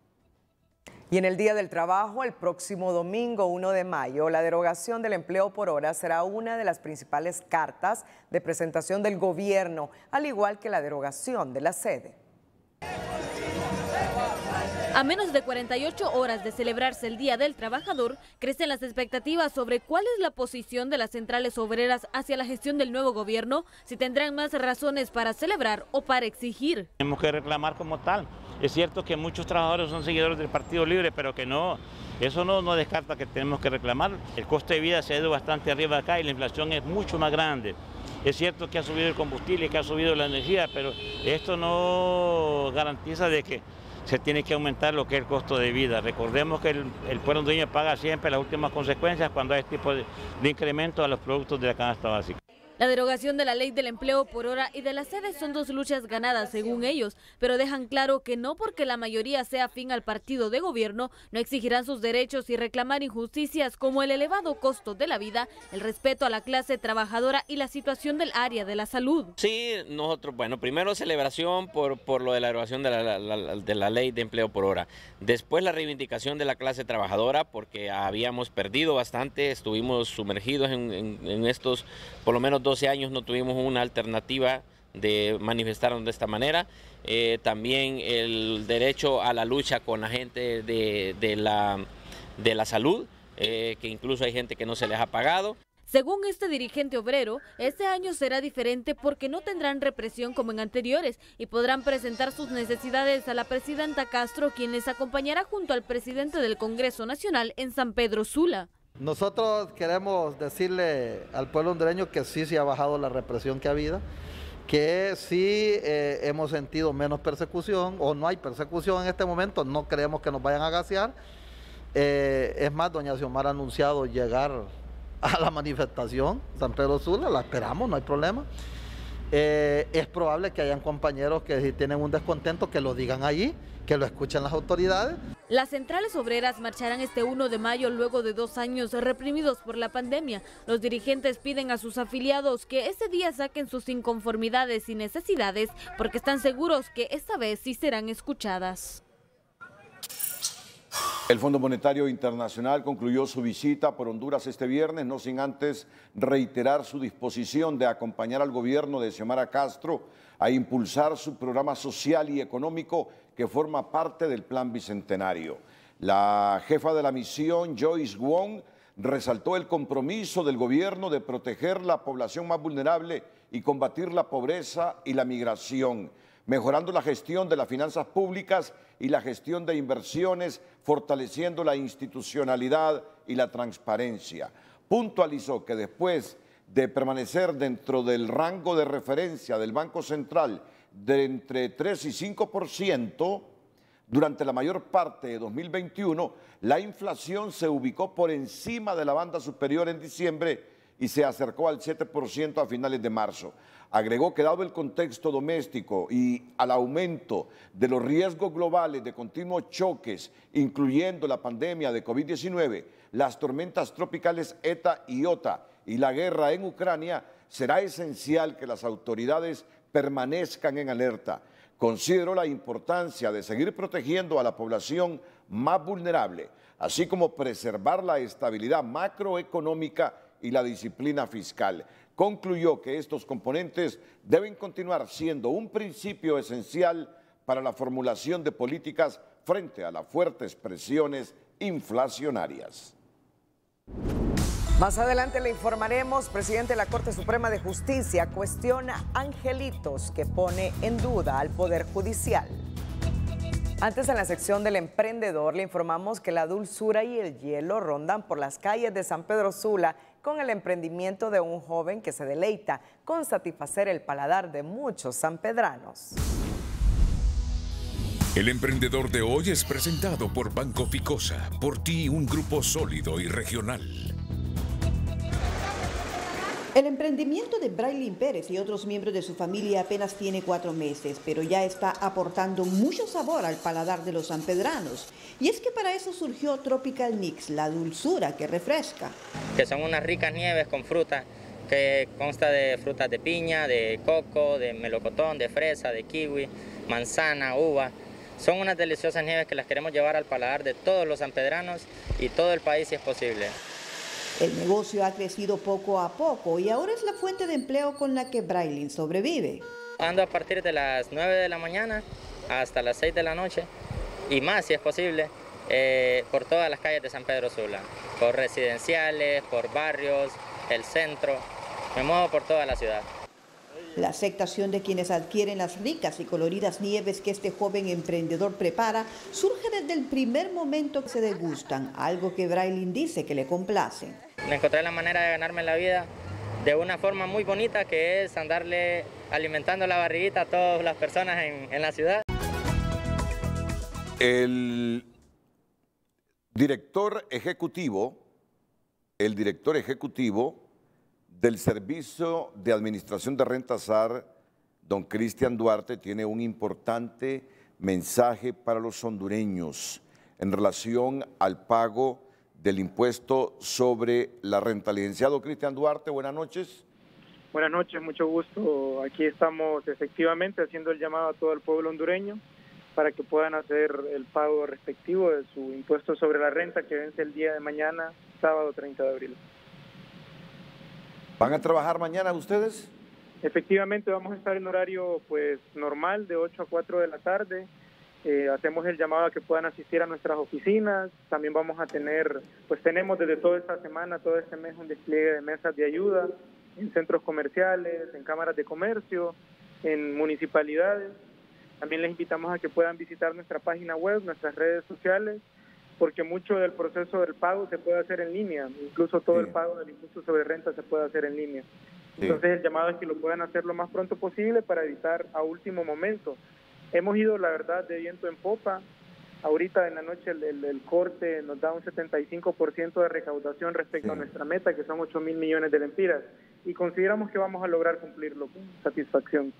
Y en el Día del Trabajo, el próximo domingo uno de mayo, la derogación del empleo por hora será una de las principales cartas de presentación del gobierno, al igual que la derogación de la sede. A menos de cuarenta y ocho horas de celebrarse el Día del Trabajador, crecen las expectativas sobre cuál es la posición de las centrales obreras hacia la gestión del nuevo gobierno, si tendrán más razones para celebrar o para exigir. Tenemos que reclamar como tal. Es cierto que muchos trabajadores son seguidores del Partido Libre, pero que no, eso no, no descarta que tenemos que reclamar. El coste de vida se ha ido bastante arriba acá y la inflación es mucho más grande. Es cierto que ha subido el combustible, que ha subido la energía, pero esto no garantiza de que se tiene que aumentar lo que es el costo de vida. Recordemos que el, el pueblo hondureño paga siempre las últimas consecuencias cuando hay este tipo de, de incremento a los productos de la canasta básica. La derogación de la Ley del Empleo por Hora y de la sede son dos luchas ganadas según ellos, pero dejan claro que no porque la mayoría sea afín al partido de gobierno, no exigirán sus derechos y reclamar injusticias como el elevado costo de la vida, el respeto a la clase trabajadora y la situación del área de la salud. Sí, nosotros, bueno, primero celebración por, por lo de la derogación de la, la, de la Ley de Empleo por Hora, después la reivindicación de la clase trabajadora porque habíamos perdido bastante, estuvimos sumergidos en, en, en estos por lo menos doce años, no tuvimos una alternativa de manifestarnos de esta manera. Eh, también el derecho a la lucha con la gente de, de, la, de la salud, eh, que incluso hay gente que no se les ha pagado. Según este dirigente obrero, este año será diferente porque no tendrán represión como en anteriores y podrán presentar sus necesidades a la presidenta Castro, quien les acompañará junto al presidente del Congreso Nacional en San Pedro Sula. Nosotros queremos decirle al pueblo hondureño que sí se ha bajado la represión que ha habido, que sí eh, hemos sentido menos persecución o no hay persecución en este momento, no creemos que nos vayan a gasear. Eh, es más, doña Xiomara ha anunciado llegar a la manifestación San Pedro Sula, la esperamos, no hay problema. Eh, es probable que hayan compañeros que si tienen un descontento que lo digan allí, que lo escuchen las autoridades. Las centrales obreras marcharán este uno de mayo luego de dos años reprimidos por la pandemia. Los dirigentes piden a sus afiliados que ese día saquen sus inconformidades y necesidades porque están seguros que esta vez sí serán escuchadas. El Fondo Monetario Internacional concluyó su visita por Honduras este viernes, no sin antes reiterar su disposición de acompañar al gobierno de Xiomara Castro a impulsar su programa social y económico que forma parte del Plan Bicentenario. La jefa de la misión, Joyce Wong, resaltó el compromiso del gobierno de proteger la población más vulnerable y combatir la pobreza y la migración, mejorando la gestión de las finanzas públicas y la gestión de inversiones, fortaleciendo la institucionalidad y la transparencia. Puntualizó que después de permanecer dentro del rango de referencia del Banco Central de entre tres y cinco por ciento, durante la mayor parte de dos mil veintiuno, la inflación se ubicó por encima de la banda superior en diciembre y se acercó al siete por ciento a finales de marzo. Agregó que dado el contexto doméstico y al aumento de los riesgos globales de continuos choques, incluyendo la pandemia de COVID diecinueve, las tormentas tropicales ETA y OTA y la guerra en Ucrania, será esencial que las autoridades permanezcan en alerta. Consideró la importancia de seguir protegiendo a la población más vulnerable, así como preservar la estabilidad macroeconómica y la disciplina fiscal. Concluyó que estos componentes deben continuar siendo un principio esencial para la formulación de políticas frente a las fuertes presiones inflacionarias. Más adelante le informaremos, presidente de la Corte Suprema de Justicia cuestiona angelitos que pone en duda al Poder Judicial. Antes, en la sección del emprendedor, le informamos que la dulzura y el hielo rondan por las calles de San Pedro Sula con el emprendimiento de un joven que se deleita con satisfacer el paladar de muchos sanpedranos. El emprendedor de hoy es presentado por Banco Ficosa, por ti un grupo sólido y regional. El emprendimiento de Braylin Pérez y otros miembros de su familia apenas tiene cuatro meses, pero ya está aportando mucho sabor al paladar de los sanpedranos. Y es que para eso surgió Tropical Mix, la dulzura que refresca. Que son unas ricas nieves con fruta, que consta de frutas de piña, de coco, de melocotón, de fresa, de kiwi, manzana, uva. Son unas deliciosas nieves que las queremos llevar al paladar de todos los sanpedranos y todo el país si es posible. El negocio ha crecido poco a poco y ahora es la fuente de empleo con la que Braylin sobrevive. Ando a partir de las nueve de la mañana hasta las seis de la noche y más si es posible, eh, por todas las calles de San Pedro Sula, por residenciales, por barrios, el centro, me muevo por toda la ciudad. La aceptación de quienes adquieren las ricas y coloridas nieves que este joven emprendedor prepara surge desde el primer momento que se degustan, algo que Braylin dice que le complace. Encontré la manera de ganarme la vida de una forma muy bonita, que es andarle alimentando la barriguita a todas las personas en, en la ciudad. El director ejecutivo, el director ejecutivo del Servicio de Administración de Rentas A R, don Cristian Duarte, tiene un importante mensaje para los hondureños en relación al pago del impuesto sobre la renta. Licenciado Cristian Duarte, buenas noches. Buenas noches, mucho gusto. Aquí estamos efectivamente haciendo el llamado a todo el pueblo hondureño para que puedan hacer el pago respectivo de su impuesto sobre la renta que vence el día de mañana, sábado treinta de abril. ¿Van a trabajar mañana ustedes? Efectivamente vamos a estar en horario pues normal de ocho a cuatro de la tarde. Eh, hacemos el llamado a que puedan asistir a nuestras oficinas. También vamos a tener, pues tenemos desde toda esta semana, todo este mes, un despliegue de mesas de ayuda en centros comerciales, en cámaras de comercio, en municipalidades. También les invitamos a que puedan visitar nuestra página web, nuestras redes sociales, porque mucho del proceso del pago se puede hacer en línea, incluso todo sí. el pago del impuesto sobre renta se puede hacer en línea. Sí. Entonces el llamado es que lo puedan hacer lo más pronto posible para evitar a último momento. Hemos ido, la verdad, de viento en popa. Ahorita en la noche el, el, el corte nos da un setenta y cinco por ciento de recaudación respecto sí. a nuestra meta, que son ocho mil millones de lempiras, y consideramos que vamos a lograr cumplirlo con satisfacción.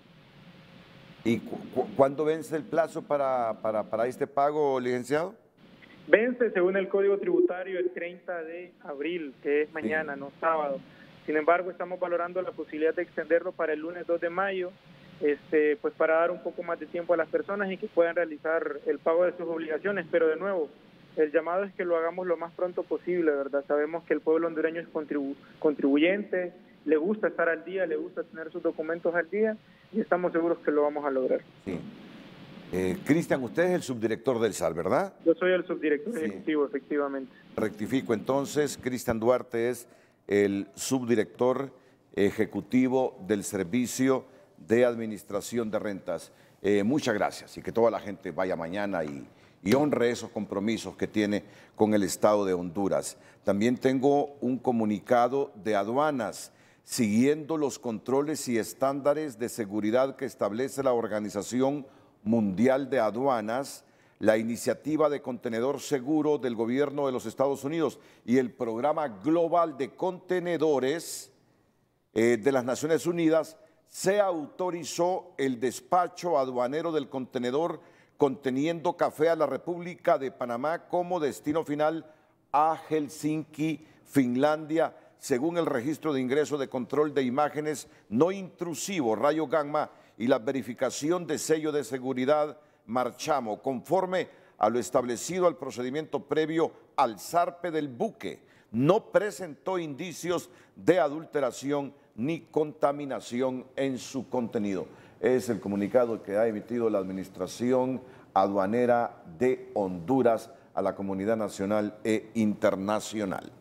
¿Y cu cu cuándo vence el plazo para, para, para este pago, licenciado? Vence, según el Código Tributario, el treinta de abril, que es mañana, sí. no sábado. Sin embargo, estamos valorando la posibilidad de extenderlo para el lunes dos de mayo, este, pues para dar un poco más de tiempo a las personas y que puedan realizar el pago de sus obligaciones. Pero de nuevo, el llamado es que lo hagamos lo más pronto posible, ¿verdad? Sabemos que el pueblo hondureño es contribu contribuyente, le gusta estar al día, le gusta tener sus documentos al día y estamos seguros que lo vamos a lograr. Sí. Eh, Cristian, usted es el subdirector del S A R, ¿verdad? Yo soy el subdirector sí. ejecutivo, efectivamente. Rectifico entonces, Cristian Duarte es el subdirector ejecutivo del Servicio de Administración de Rentas. Eh, muchas gracias y que toda la gente vaya mañana y, y honre esos compromisos que tiene con el Estado de Honduras. También tengo un comunicado de aduanas. Siguiendo los controles y estándares de seguridad que establece la Organización Mundial de Aduanas, la iniciativa de contenedor seguro del gobierno de los Estados Unidos y el programa global de contenedores eh, de las Naciones Unidas, se autorizó el despacho aduanero del contenedor conteniendo café a la República de Panamá como destino final a Helsinki, Finlandia, según el registro de ingreso de control de imágenes no intrusivo, rayo gamma, y la verificación de sello de seguridad Marchamo, conforme a lo establecido al procedimiento previo al zarpe del buque. No presentó indicios de adulteración ni contaminación en su contenido. Es el comunicado que ha emitido la Administración Aduanera de Honduras a la comunidad nacional e internacional.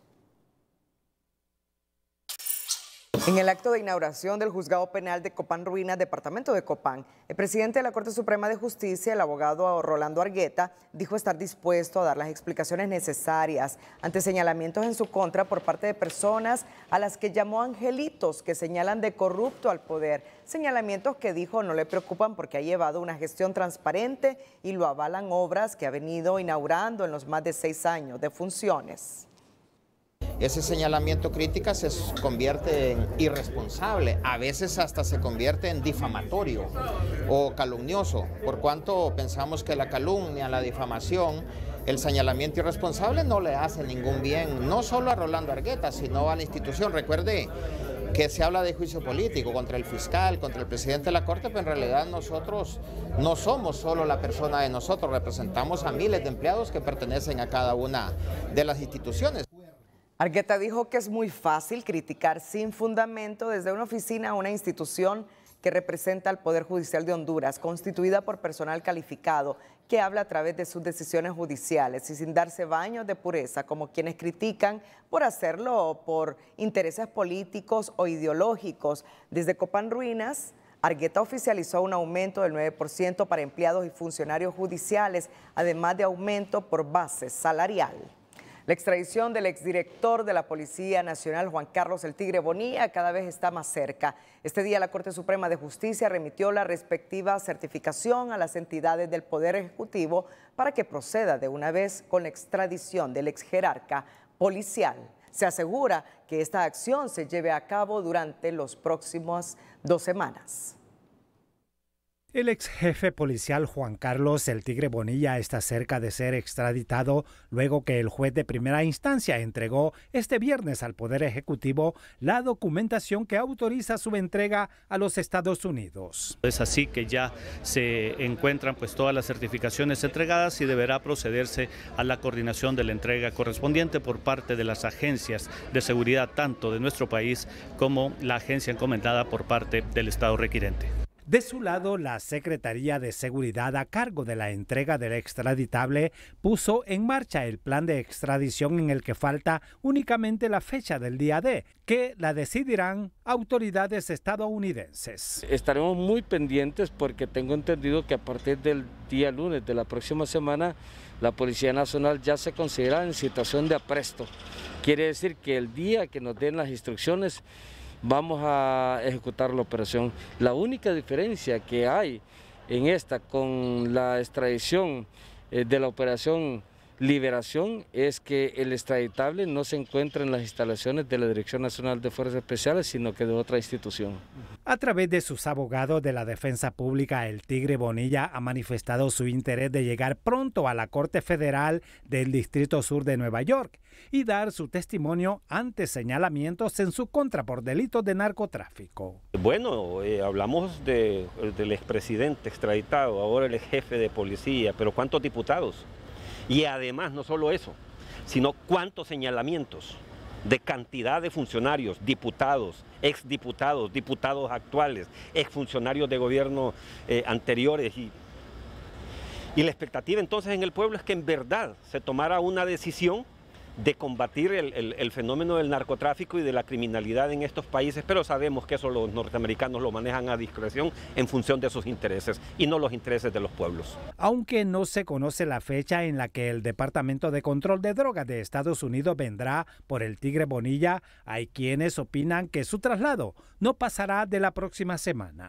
En el acto de inauguración del Juzgado Penal de Copán Ruinas, departamento de Copán, el presidente de la Corte Suprema de Justicia, el abogado Rolando Argueta, dijo estar dispuesto a dar las explicaciones necesarias ante señalamientos en su contra por parte de personas a las que llamó angelitos, que señalan de corrupto al poder. Señalamientos que dijo no le preocupan porque ha llevado una gestión transparente y lo avalan obras que ha venido inaugurando en los más de seis años de funciones. Ese señalamiento crítica se convierte en irresponsable, a veces hasta se convierte en difamatorio o calumnioso, por cuanto pensamos que la calumnia, la difamación, el señalamiento irresponsable no le hace ningún bien, no solo a Rolando Argueta, sino a la institución. Recuerde que se habla de juicio político contra el fiscal, contra el presidente de la Corte, pero en realidad nosotros no somos solo la persona de nosotros, representamos a miles de empleados que pertenecen a cada una de las instituciones. Argueta dijo que es muy fácil criticar sin fundamento desde una oficina a una institución que representa al Poder Judicial de Honduras, constituida por personal calificado, que habla a través de sus decisiones judiciales y sin darse baños de pureza, como quienes critican por hacerlo por intereses políticos o ideológicos. Desde Copán Ruinas, Argueta oficializó un aumento del nueve por ciento para empleados y funcionarios judiciales, además de aumento por base salarial. La extradición del exdirector de la Policía Nacional, Juan Carlos El Tigre Bonilla, cada vez está más cerca. Este día la Corte Suprema de Justicia remitió la respectiva certificación a las entidades del Poder Ejecutivo para que proceda de una vez con la extradición del exjerarca policial. Se asegura que esta acción se lleve a cabo durante las próximas dos semanas. El ex jefe policial Juan Carlos El Tigre Bonilla está cerca de ser extraditado luego que el juez de primera instancia entregó este viernes al Poder Ejecutivo la documentación que autoriza su entrega a los Estados Unidos. Es así que ya se encuentran pues todas las certificaciones entregadas y deberá procederse a la coordinación de la entrega correspondiente por parte de las agencias de seguridad tanto de nuestro país como la agencia encomendada por parte del Estado requirente. De su lado, la Secretaría de Seguridad a cargo de la entrega del extraditable puso en marcha el plan de extradición en el que falta únicamente la fecha del día D, que la decidirán autoridades estadounidenses. Estaremos muy pendientes porque tengo entendido que a partir del día lunes de la próxima semana la Policía Nacional ya se considera en situación de apresto. Quiere decir que el día que nos den las instrucciones vamos a ejecutar la operación. La única diferencia que hay en esta con la extradición eh, de la operación Liberación es que el extraditable no se encuentra en las instalaciones de la Dirección Nacional de Fuerzas Especiales, sino que de otra institución. A través de sus abogados de la Defensa Pública, El Tigre Bonilla ha manifestado su interés de llegar pronto a la Corte Federal del Distrito Sur de Nueva York y dar su testimonio ante señalamientos en su contra por delitos de narcotráfico. Bueno, eh, hablamos de, del expresidente extraditado, ahora el jefe de policía, pero ¿cuántos diputados? Y además, no solo eso, sino cuántos señalamientos de cantidad de funcionarios, diputados, exdiputados, diputados actuales, exfuncionarios de gobierno eh, anteriores. Y, y la expectativa entonces en el pueblo es que en verdad se tomara una decisión de combatir el, el, el fenómeno del narcotráfico y de la criminalidad en estos países, pero sabemos que eso los norteamericanos lo manejan a discreción en función de sus intereses y no los intereses de los pueblos. Aunque no se conoce la fecha en la que el Departamento de Control de Drogas de Estados Unidos vendrá por El Tigre Bonilla, hay quienes opinan que su traslado no pasará de la próxima semana.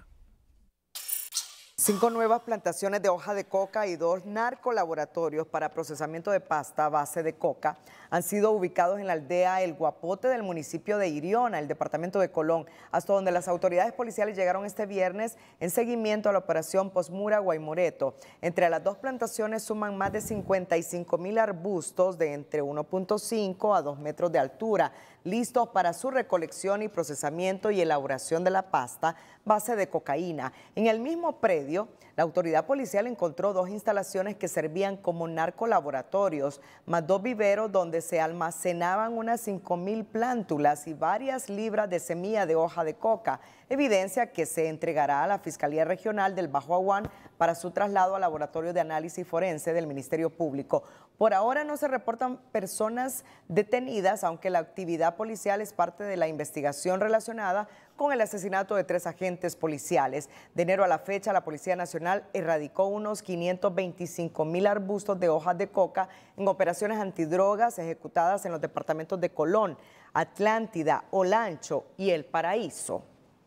Cinco nuevas plantaciones de hoja de coca y dos narcolaboratorios para procesamiento de pasta a base de coca han sido ubicados en la aldea El Guapote del municipio de Iriona, el departamento de Colón, hasta donde las autoridades policiales llegaron este viernes en seguimiento a la operación Posmura Guaymoreto. Entre las dos plantaciones suman más de cincuenta y cinco mil arbustos de entre uno punto cinco a dos metros de altura, listos para su recolección y procesamiento y elaboración de la pasta base de cocaína. En el mismo predio, la autoridad policial encontró dos instalaciones que servían como narcolaboratorios, más dos viveros donde se almacenaban unas cinco mil plántulas y varias libras de semilla de hoja de coca, evidencia que se entregará a la Fiscalía Regional del Bajo Aguán para su traslado al Laboratorio de Análisis Forense del Ministerio Público. Por ahora no se reportan personas detenidas, aunque la actividad policial es parte de la investigación relacionada con el asesinato de tres agentes policiales. De enero a la fecha, la Policía Nacional erradicó unos quinientos veinticinco mil arbustos de hojas de coca en operaciones antidrogas ejecutadas en los departamentos de Colón, Atlántida, Olancho y El Paraíso.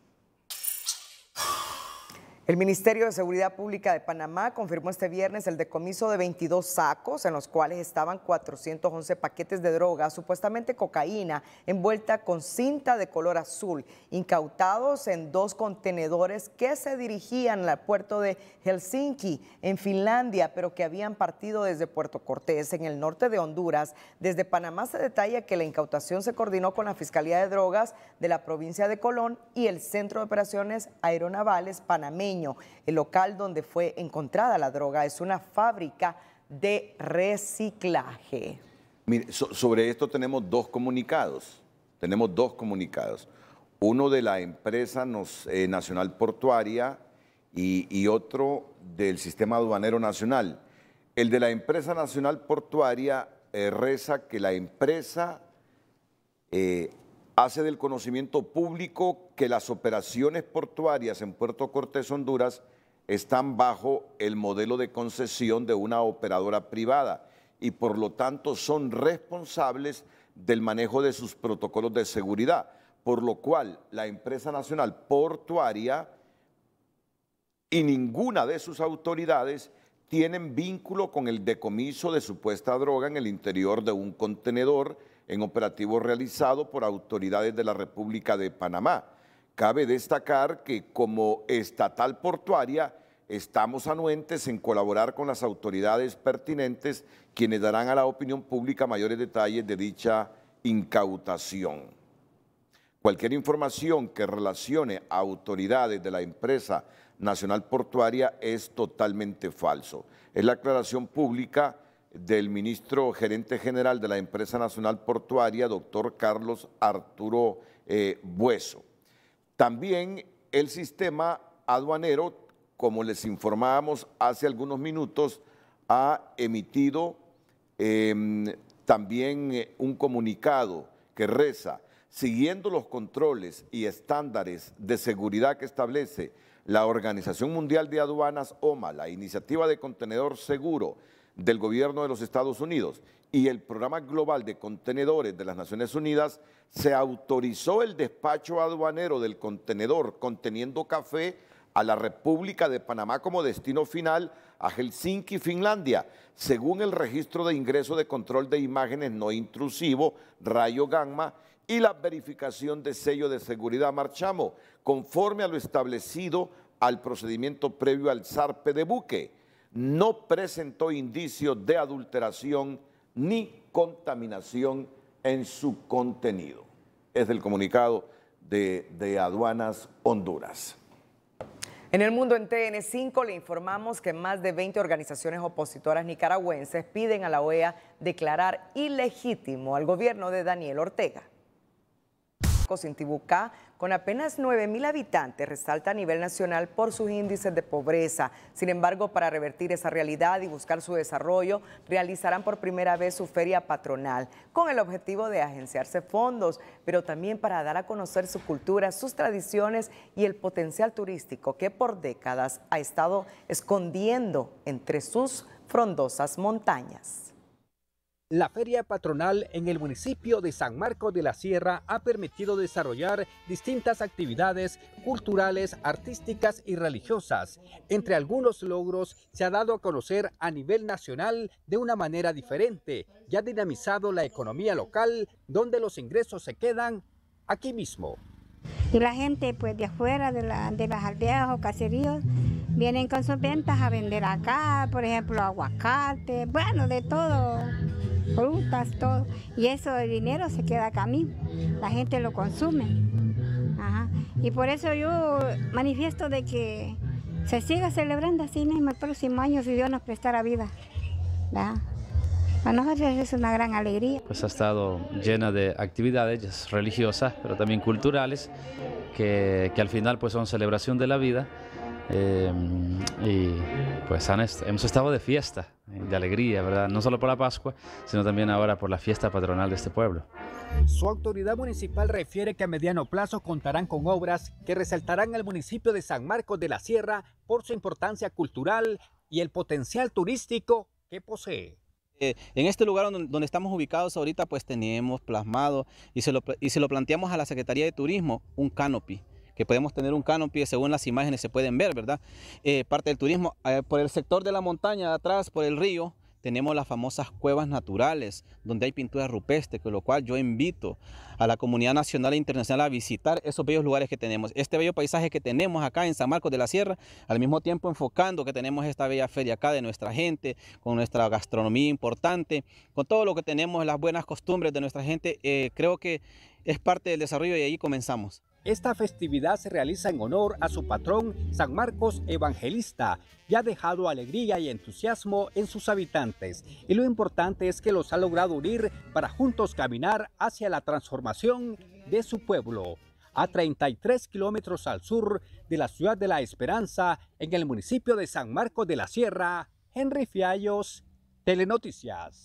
El Ministerio de Seguridad Pública de Panamá confirmó este viernes el decomiso de veintidós sacos en los cuales estaban cuatrocientos once paquetes de droga, supuestamente cocaína, envuelta con cinta de color azul, incautados en dos contenedores que se dirigían al puerto de Helsinki, en Finlandia, pero que habían partido desde Puerto Cortés, en el norte de Honduras. Desde Panamá se detalla que la incautación se coordinó con la Fiscalía de Drogas de la provincia de Colón y el Centro de Operaciones Aeronavales Panameño. El local donde fue encontrada la droga es una fábrica de reciclaje. Mire, so, sobre esto tenemos dos comunicados. Tenemos dos comunicados. Uno de la empresa nos, eh, nacional portuaria y, y otro del Sistema Aduanero Nacional. El de la empresa nacional portuaria eh, reza que la empresa eh, hace del conocimiento público que las operaciones portuarias en Puerto Cortés, Honduras, están bajo el modelo de concesión de una operadora privada y por lo tanto son responsables del manejo de sus protocolos de seguridad, por lo cual la empresa nacional portuaria y ninguna de sus autoridades tienen vínculo con el decomiso de supuesta droga en el interior de un contenedor en operativo realizado por autoridades de la República de Panamá. Cabe destacar que como estatal portuaria, estamos anuentes en colaborar con las autoridades pertinentes, quienes darán a la opinión pública mayores detalles de dicha incautación. Cualquier información que relacione a autoridades de la empresa nacional portuaria es totalmente falso. Es la aclaración pública del ministro gerente general de la empresa nacional portuaria, doctor Carlos Arturo eh, Bueso. También el sistema aduanero, como les informábamos hace algunos minutos, ha emitido eh, también eh, un comunicado que reza: siguiendo los controles y estándares de seguridad que establece la Organización Mundial de Aduanas, O M A, la Iniciativa de Contenedor Seguro del Gobierno de los Estados Unidos y el Programa Global de Contenedores de las Naciones Unidas, se autorizó el despacho aduanero del contenedor conteniendo café a la República de Panamá como destino final a Helsinki, Finlandia, según el registro de ingreso de control de imágenes no intrusivo, rayo gamma, y la verificación de sello de seguridad Marchamo, conforme a lo establecido al procedimiento previo al zarpe de buque. No presentó indicios de adulteración ni contaminación en su contenido. Es del comunicado de, de Aduanas Honduras. En el mundo en T N cinco le informamos que más de veinte organizaciones opositoras nicaragüenses piden a la O E A declarar ilegítimo al gobierno de Daniel Ortega. Intibucá, con apenas nueve mil habitantes, resalta a nivel nacional por sus índices de pobreza. Sin embargo, para revertir esa realidad y buscar su desarrollo, realizarán por primera vez su feria patronal, con el objetivo de agenciarse fondos, pero también para dar a conocer su cultura, sus tradiciones y el potencial turístico que por décadas ha estado escondiendo entre sus frondosas montañas. La feria patronal en el municipio de San Marcos de la Sierra ha permitido desarrollar distintas actividades culturales, artísticas y religiosas. Entre algunos logros, se ha dado a conocer a nivel nacional de una manera diferente y ha dinamizado la economía local, donde los ingresos se quedan aquí mismo. Y la gente pues de afuera de, la, de las aldeas o caseríos vienen con sus ventas a vender acá, por ejemplo aguacate, bueno, de todo, frutas, todo. Y eso de dinero se queda acá mismo, la gente lo consume. Ajá. Y por eso yo manifiesto de que se siga celebrando así en el próximo año si Dios nos prestara vida. ¿Verdad? Para nosotros es una gran alegría. Pues ha estado llena de actividades religiosas, pero también culturales, que, que al final pues son celebración de la vida. Eh, y pues han est hemos estado de fiesta, de alegría, ¿verdad? No solo por la Pascua, sino también ahora por la fiesta patronal de este pueblo. Su autoridad municipal refiere que a mediano plazo contarán con obras que resaltarán al municipio de San Marcos de la Sierra por su importancia cultural y el potencial turístico que posee. En este lugar donde estamos ubicados ahorita pues tenemos plasmado y se lo, y se lo planteamos a la Secretaría de Turismo un canopy, que podemos tener un canopy según las imágenes se pueden ver, ¿verdad? Eh, parte del turismo, eh, por el sector de la montaña de atrás, por el río, tenemos las famosas cuevas naturales, donde hay pintura rupestre, con lo cual yo invito a la comunidad nacional e internacional a visitar esos bellos lugares que tenemos. Este bello paisaje que tenemos acá en San Marcos de la Sierra, al mismo tiempo enfocando que tenemos esta bella feria acá de nuestra gente, con nuestra gastronomía importante, con todo lo que tenemos, las buenas costumbres de nuestra gente, eh, creo que es parte del desarrollo y ahí comenzamos. Esta festividad se realiza en honor a su patrón, San Marcos Evangelista, y ha dejado alegría y entusiasmo en sus habitantes. Y lo importante es que los ha logrado unir para juntos caminar hacia la transformación de su pueblo. A treinta y tres kilómetros al sur de la ciudad de La Esperanza, en el municipio de San Marcos de la Sierra, Henry Fiallos, Telenoticias.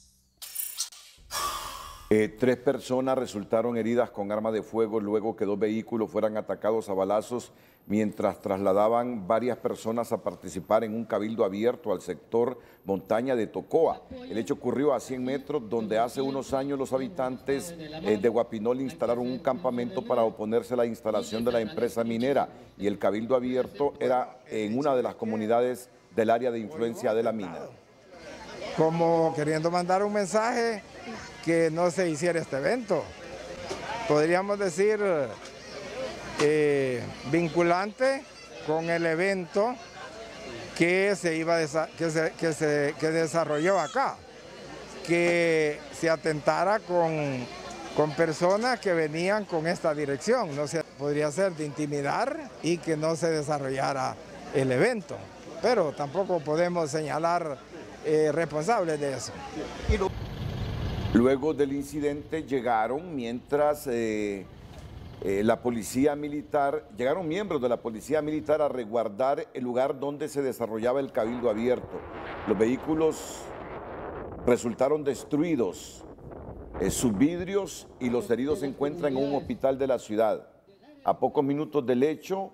Eh, tres personas resultaron heridas con arma de fuego luego que dos vehículos fueran atacados a balazos mientras trasladaban varias personas a participar en un cabildo abierto al sector montaña de Tocoa. El hecho ocurrió a cien metros donde hace unos años los habitantes eh, de Guapinol instalaron un campamento para oponerse a la instalación de la empresa minera y el cabildo abierto era en una de las comunidades del área de influencia de la mina. Como queriendo mandar un mensaje que no se hiciera este evento. Podríamos decir eh, vinculante con el evento que se, iba a que se, que se que desarrolló acá, que se atentara con, con personas que venían con esta dirección. No se podría ser de intimidar y que no se desarrollara el evento, pero tampoco podemos señalar eh, responsables de eso. Luego del incidente llegaron, mientras eh, eh, la policía militar, llegaron miembros de la policía militar a resguardar el lugar donde se desarrollaba el cabildo abierto. Los vehículos resultaron destruidos, eh, sus vidrios y los heridos se encuentran en un hospital de la ciudad. A pocos minutos del hecho,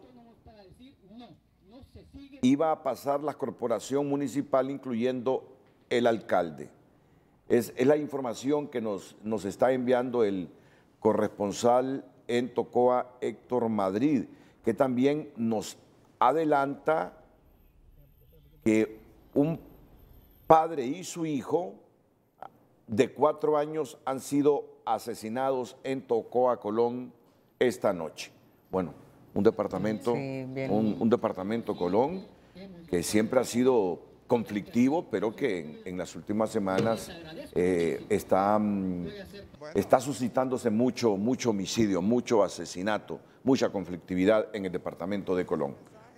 iba a pasar la corporación municipal, incluyendo el alcalde. Es, es la información que nos, nos está enviando el corresponsal en Tocoa, Héctor Madrid, que también nos adelanta que un padre y su hijo de cuatro años han sido asesinados en Tocoa, Colón, esta noche. Bueno, un departamento, sí, un, un departamento Colón que siempre ha sido conflictivo, pero que en, en las últimas semanas eh, está, um, está suscitándose mucho, mucho homicidio, mucho asesinato, mucha conflictividad en el departamento de Colón.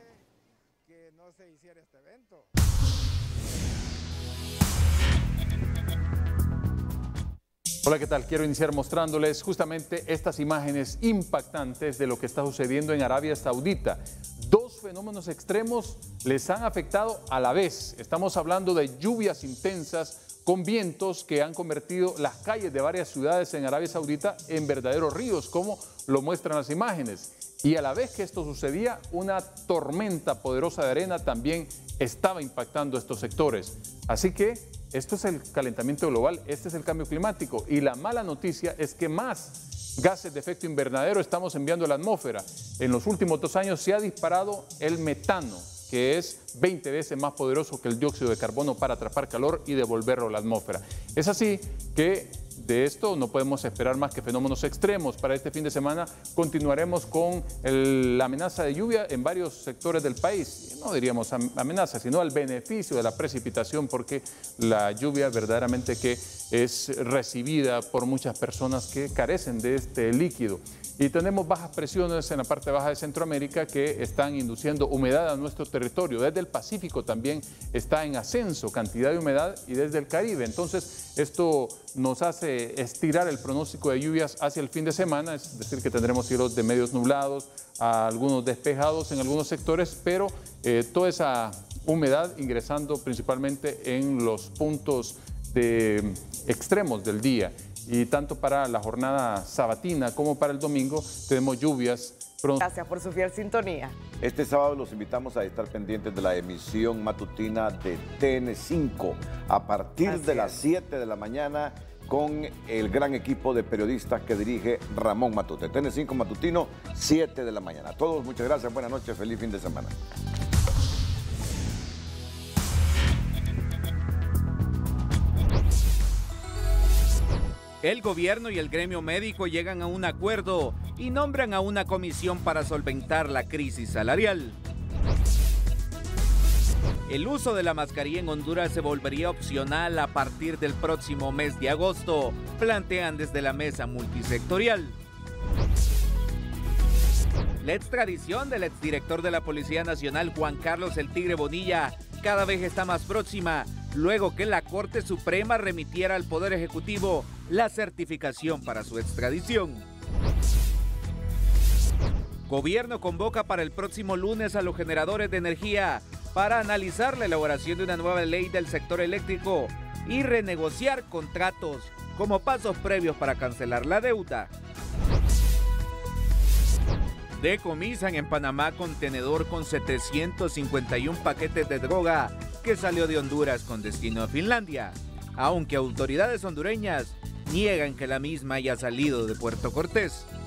Hola, ¿qué tal? Quiero iniciar mostrándoles justamente estas imágenes impactantes de lo que está sucediendo en Arabia Saudita. Dos fenómenos extremos les han afectado a la vez. Estamos hablando de lluvias intensas con vientos que han convertido las calles de varias ciudades en Arabia Saudita en verdaderos ríos, como lo muestran las imágenes. Y a la vez que esto sucedía, una tormenta poderosa de arena también estaba impactando estos sectores. Así que esto es el calentamiento global, este es el cambio climático. Y la mala noticia es que más gases de efecto invernadero estamos enviando a la atmósfera. En los últimos dos años se ha disparado el metano, que es veinte veces más poderoso que el dióxido de carbono para atrapar calor y devolverlo a la atmósfera. Es así que de esto no podemos esperar más que fenómenos extremos. Para este fin de semana continuaremos con el, la amenaza de lluvia en varios sectores del país. No diríamos amenaza, sino al beneficio de la precipitación, porque la lluvia verdaderamente que es recibida por muchas personas que carecen de este líquido. Y tenemos bajas presiones en la parte baja de Centroamérica que están induciendo humedad a nuestro territorio. Desde el Pacífico también está en ascenso cantidad de humedad y desde el Caribe. Entonces esto nos hace estirar el pronóstico de lluvias hacia el fin de semana, es decir que tendremos cielos de medios nublados, a algunos despejados en algunos sectores, pero eh, toda esa humedad ingresando principalmente en los puntos de extremos del día. Y tanto para la jornada sabatina como para el domingo tenemos lluvias. Gracias por su fiel sintonía. Este sábado los invitamos a estar pendientes de la emisión matutina de T N cinco a partir Así de las siete de la mañana con el gran equipo de periodistas que dirige Ramón Matute. T N cinco matutino, siete de la mañana. A todos, muchas gracias, buenas noches, feliz fin de semana. El gobierno y el gremio médico llegan a un acuerdo y nombran a una comisión para solventar la crisis salarial. El uso de la mascarilla en Honduras se volvería opcional a partir del próximo mes de agosto, plantean desde la mesa multisectorial. La extradición del exdirector de la Policía Nacional, Juan Carlos El Tigre Bonilla, cada vez está más próxima, luego que la Corte Suprema remitiera al Poder Ejecutivo la certificación para su extradición. Gobierno convoca para el próximo lunes a los generadores de energía para analizar la elaboración de una nueva ley del sector eléctrico y renegociar contratos como pasos previos para cancelar la deuda. Decomisan en Panamá contenedor con setecientos cincuenta y uno paquetes de droga que salió de Honduras con destino a Finlandia, aunque autoridades hondureñas niegan que la misma haya salido de Puerto Cortés.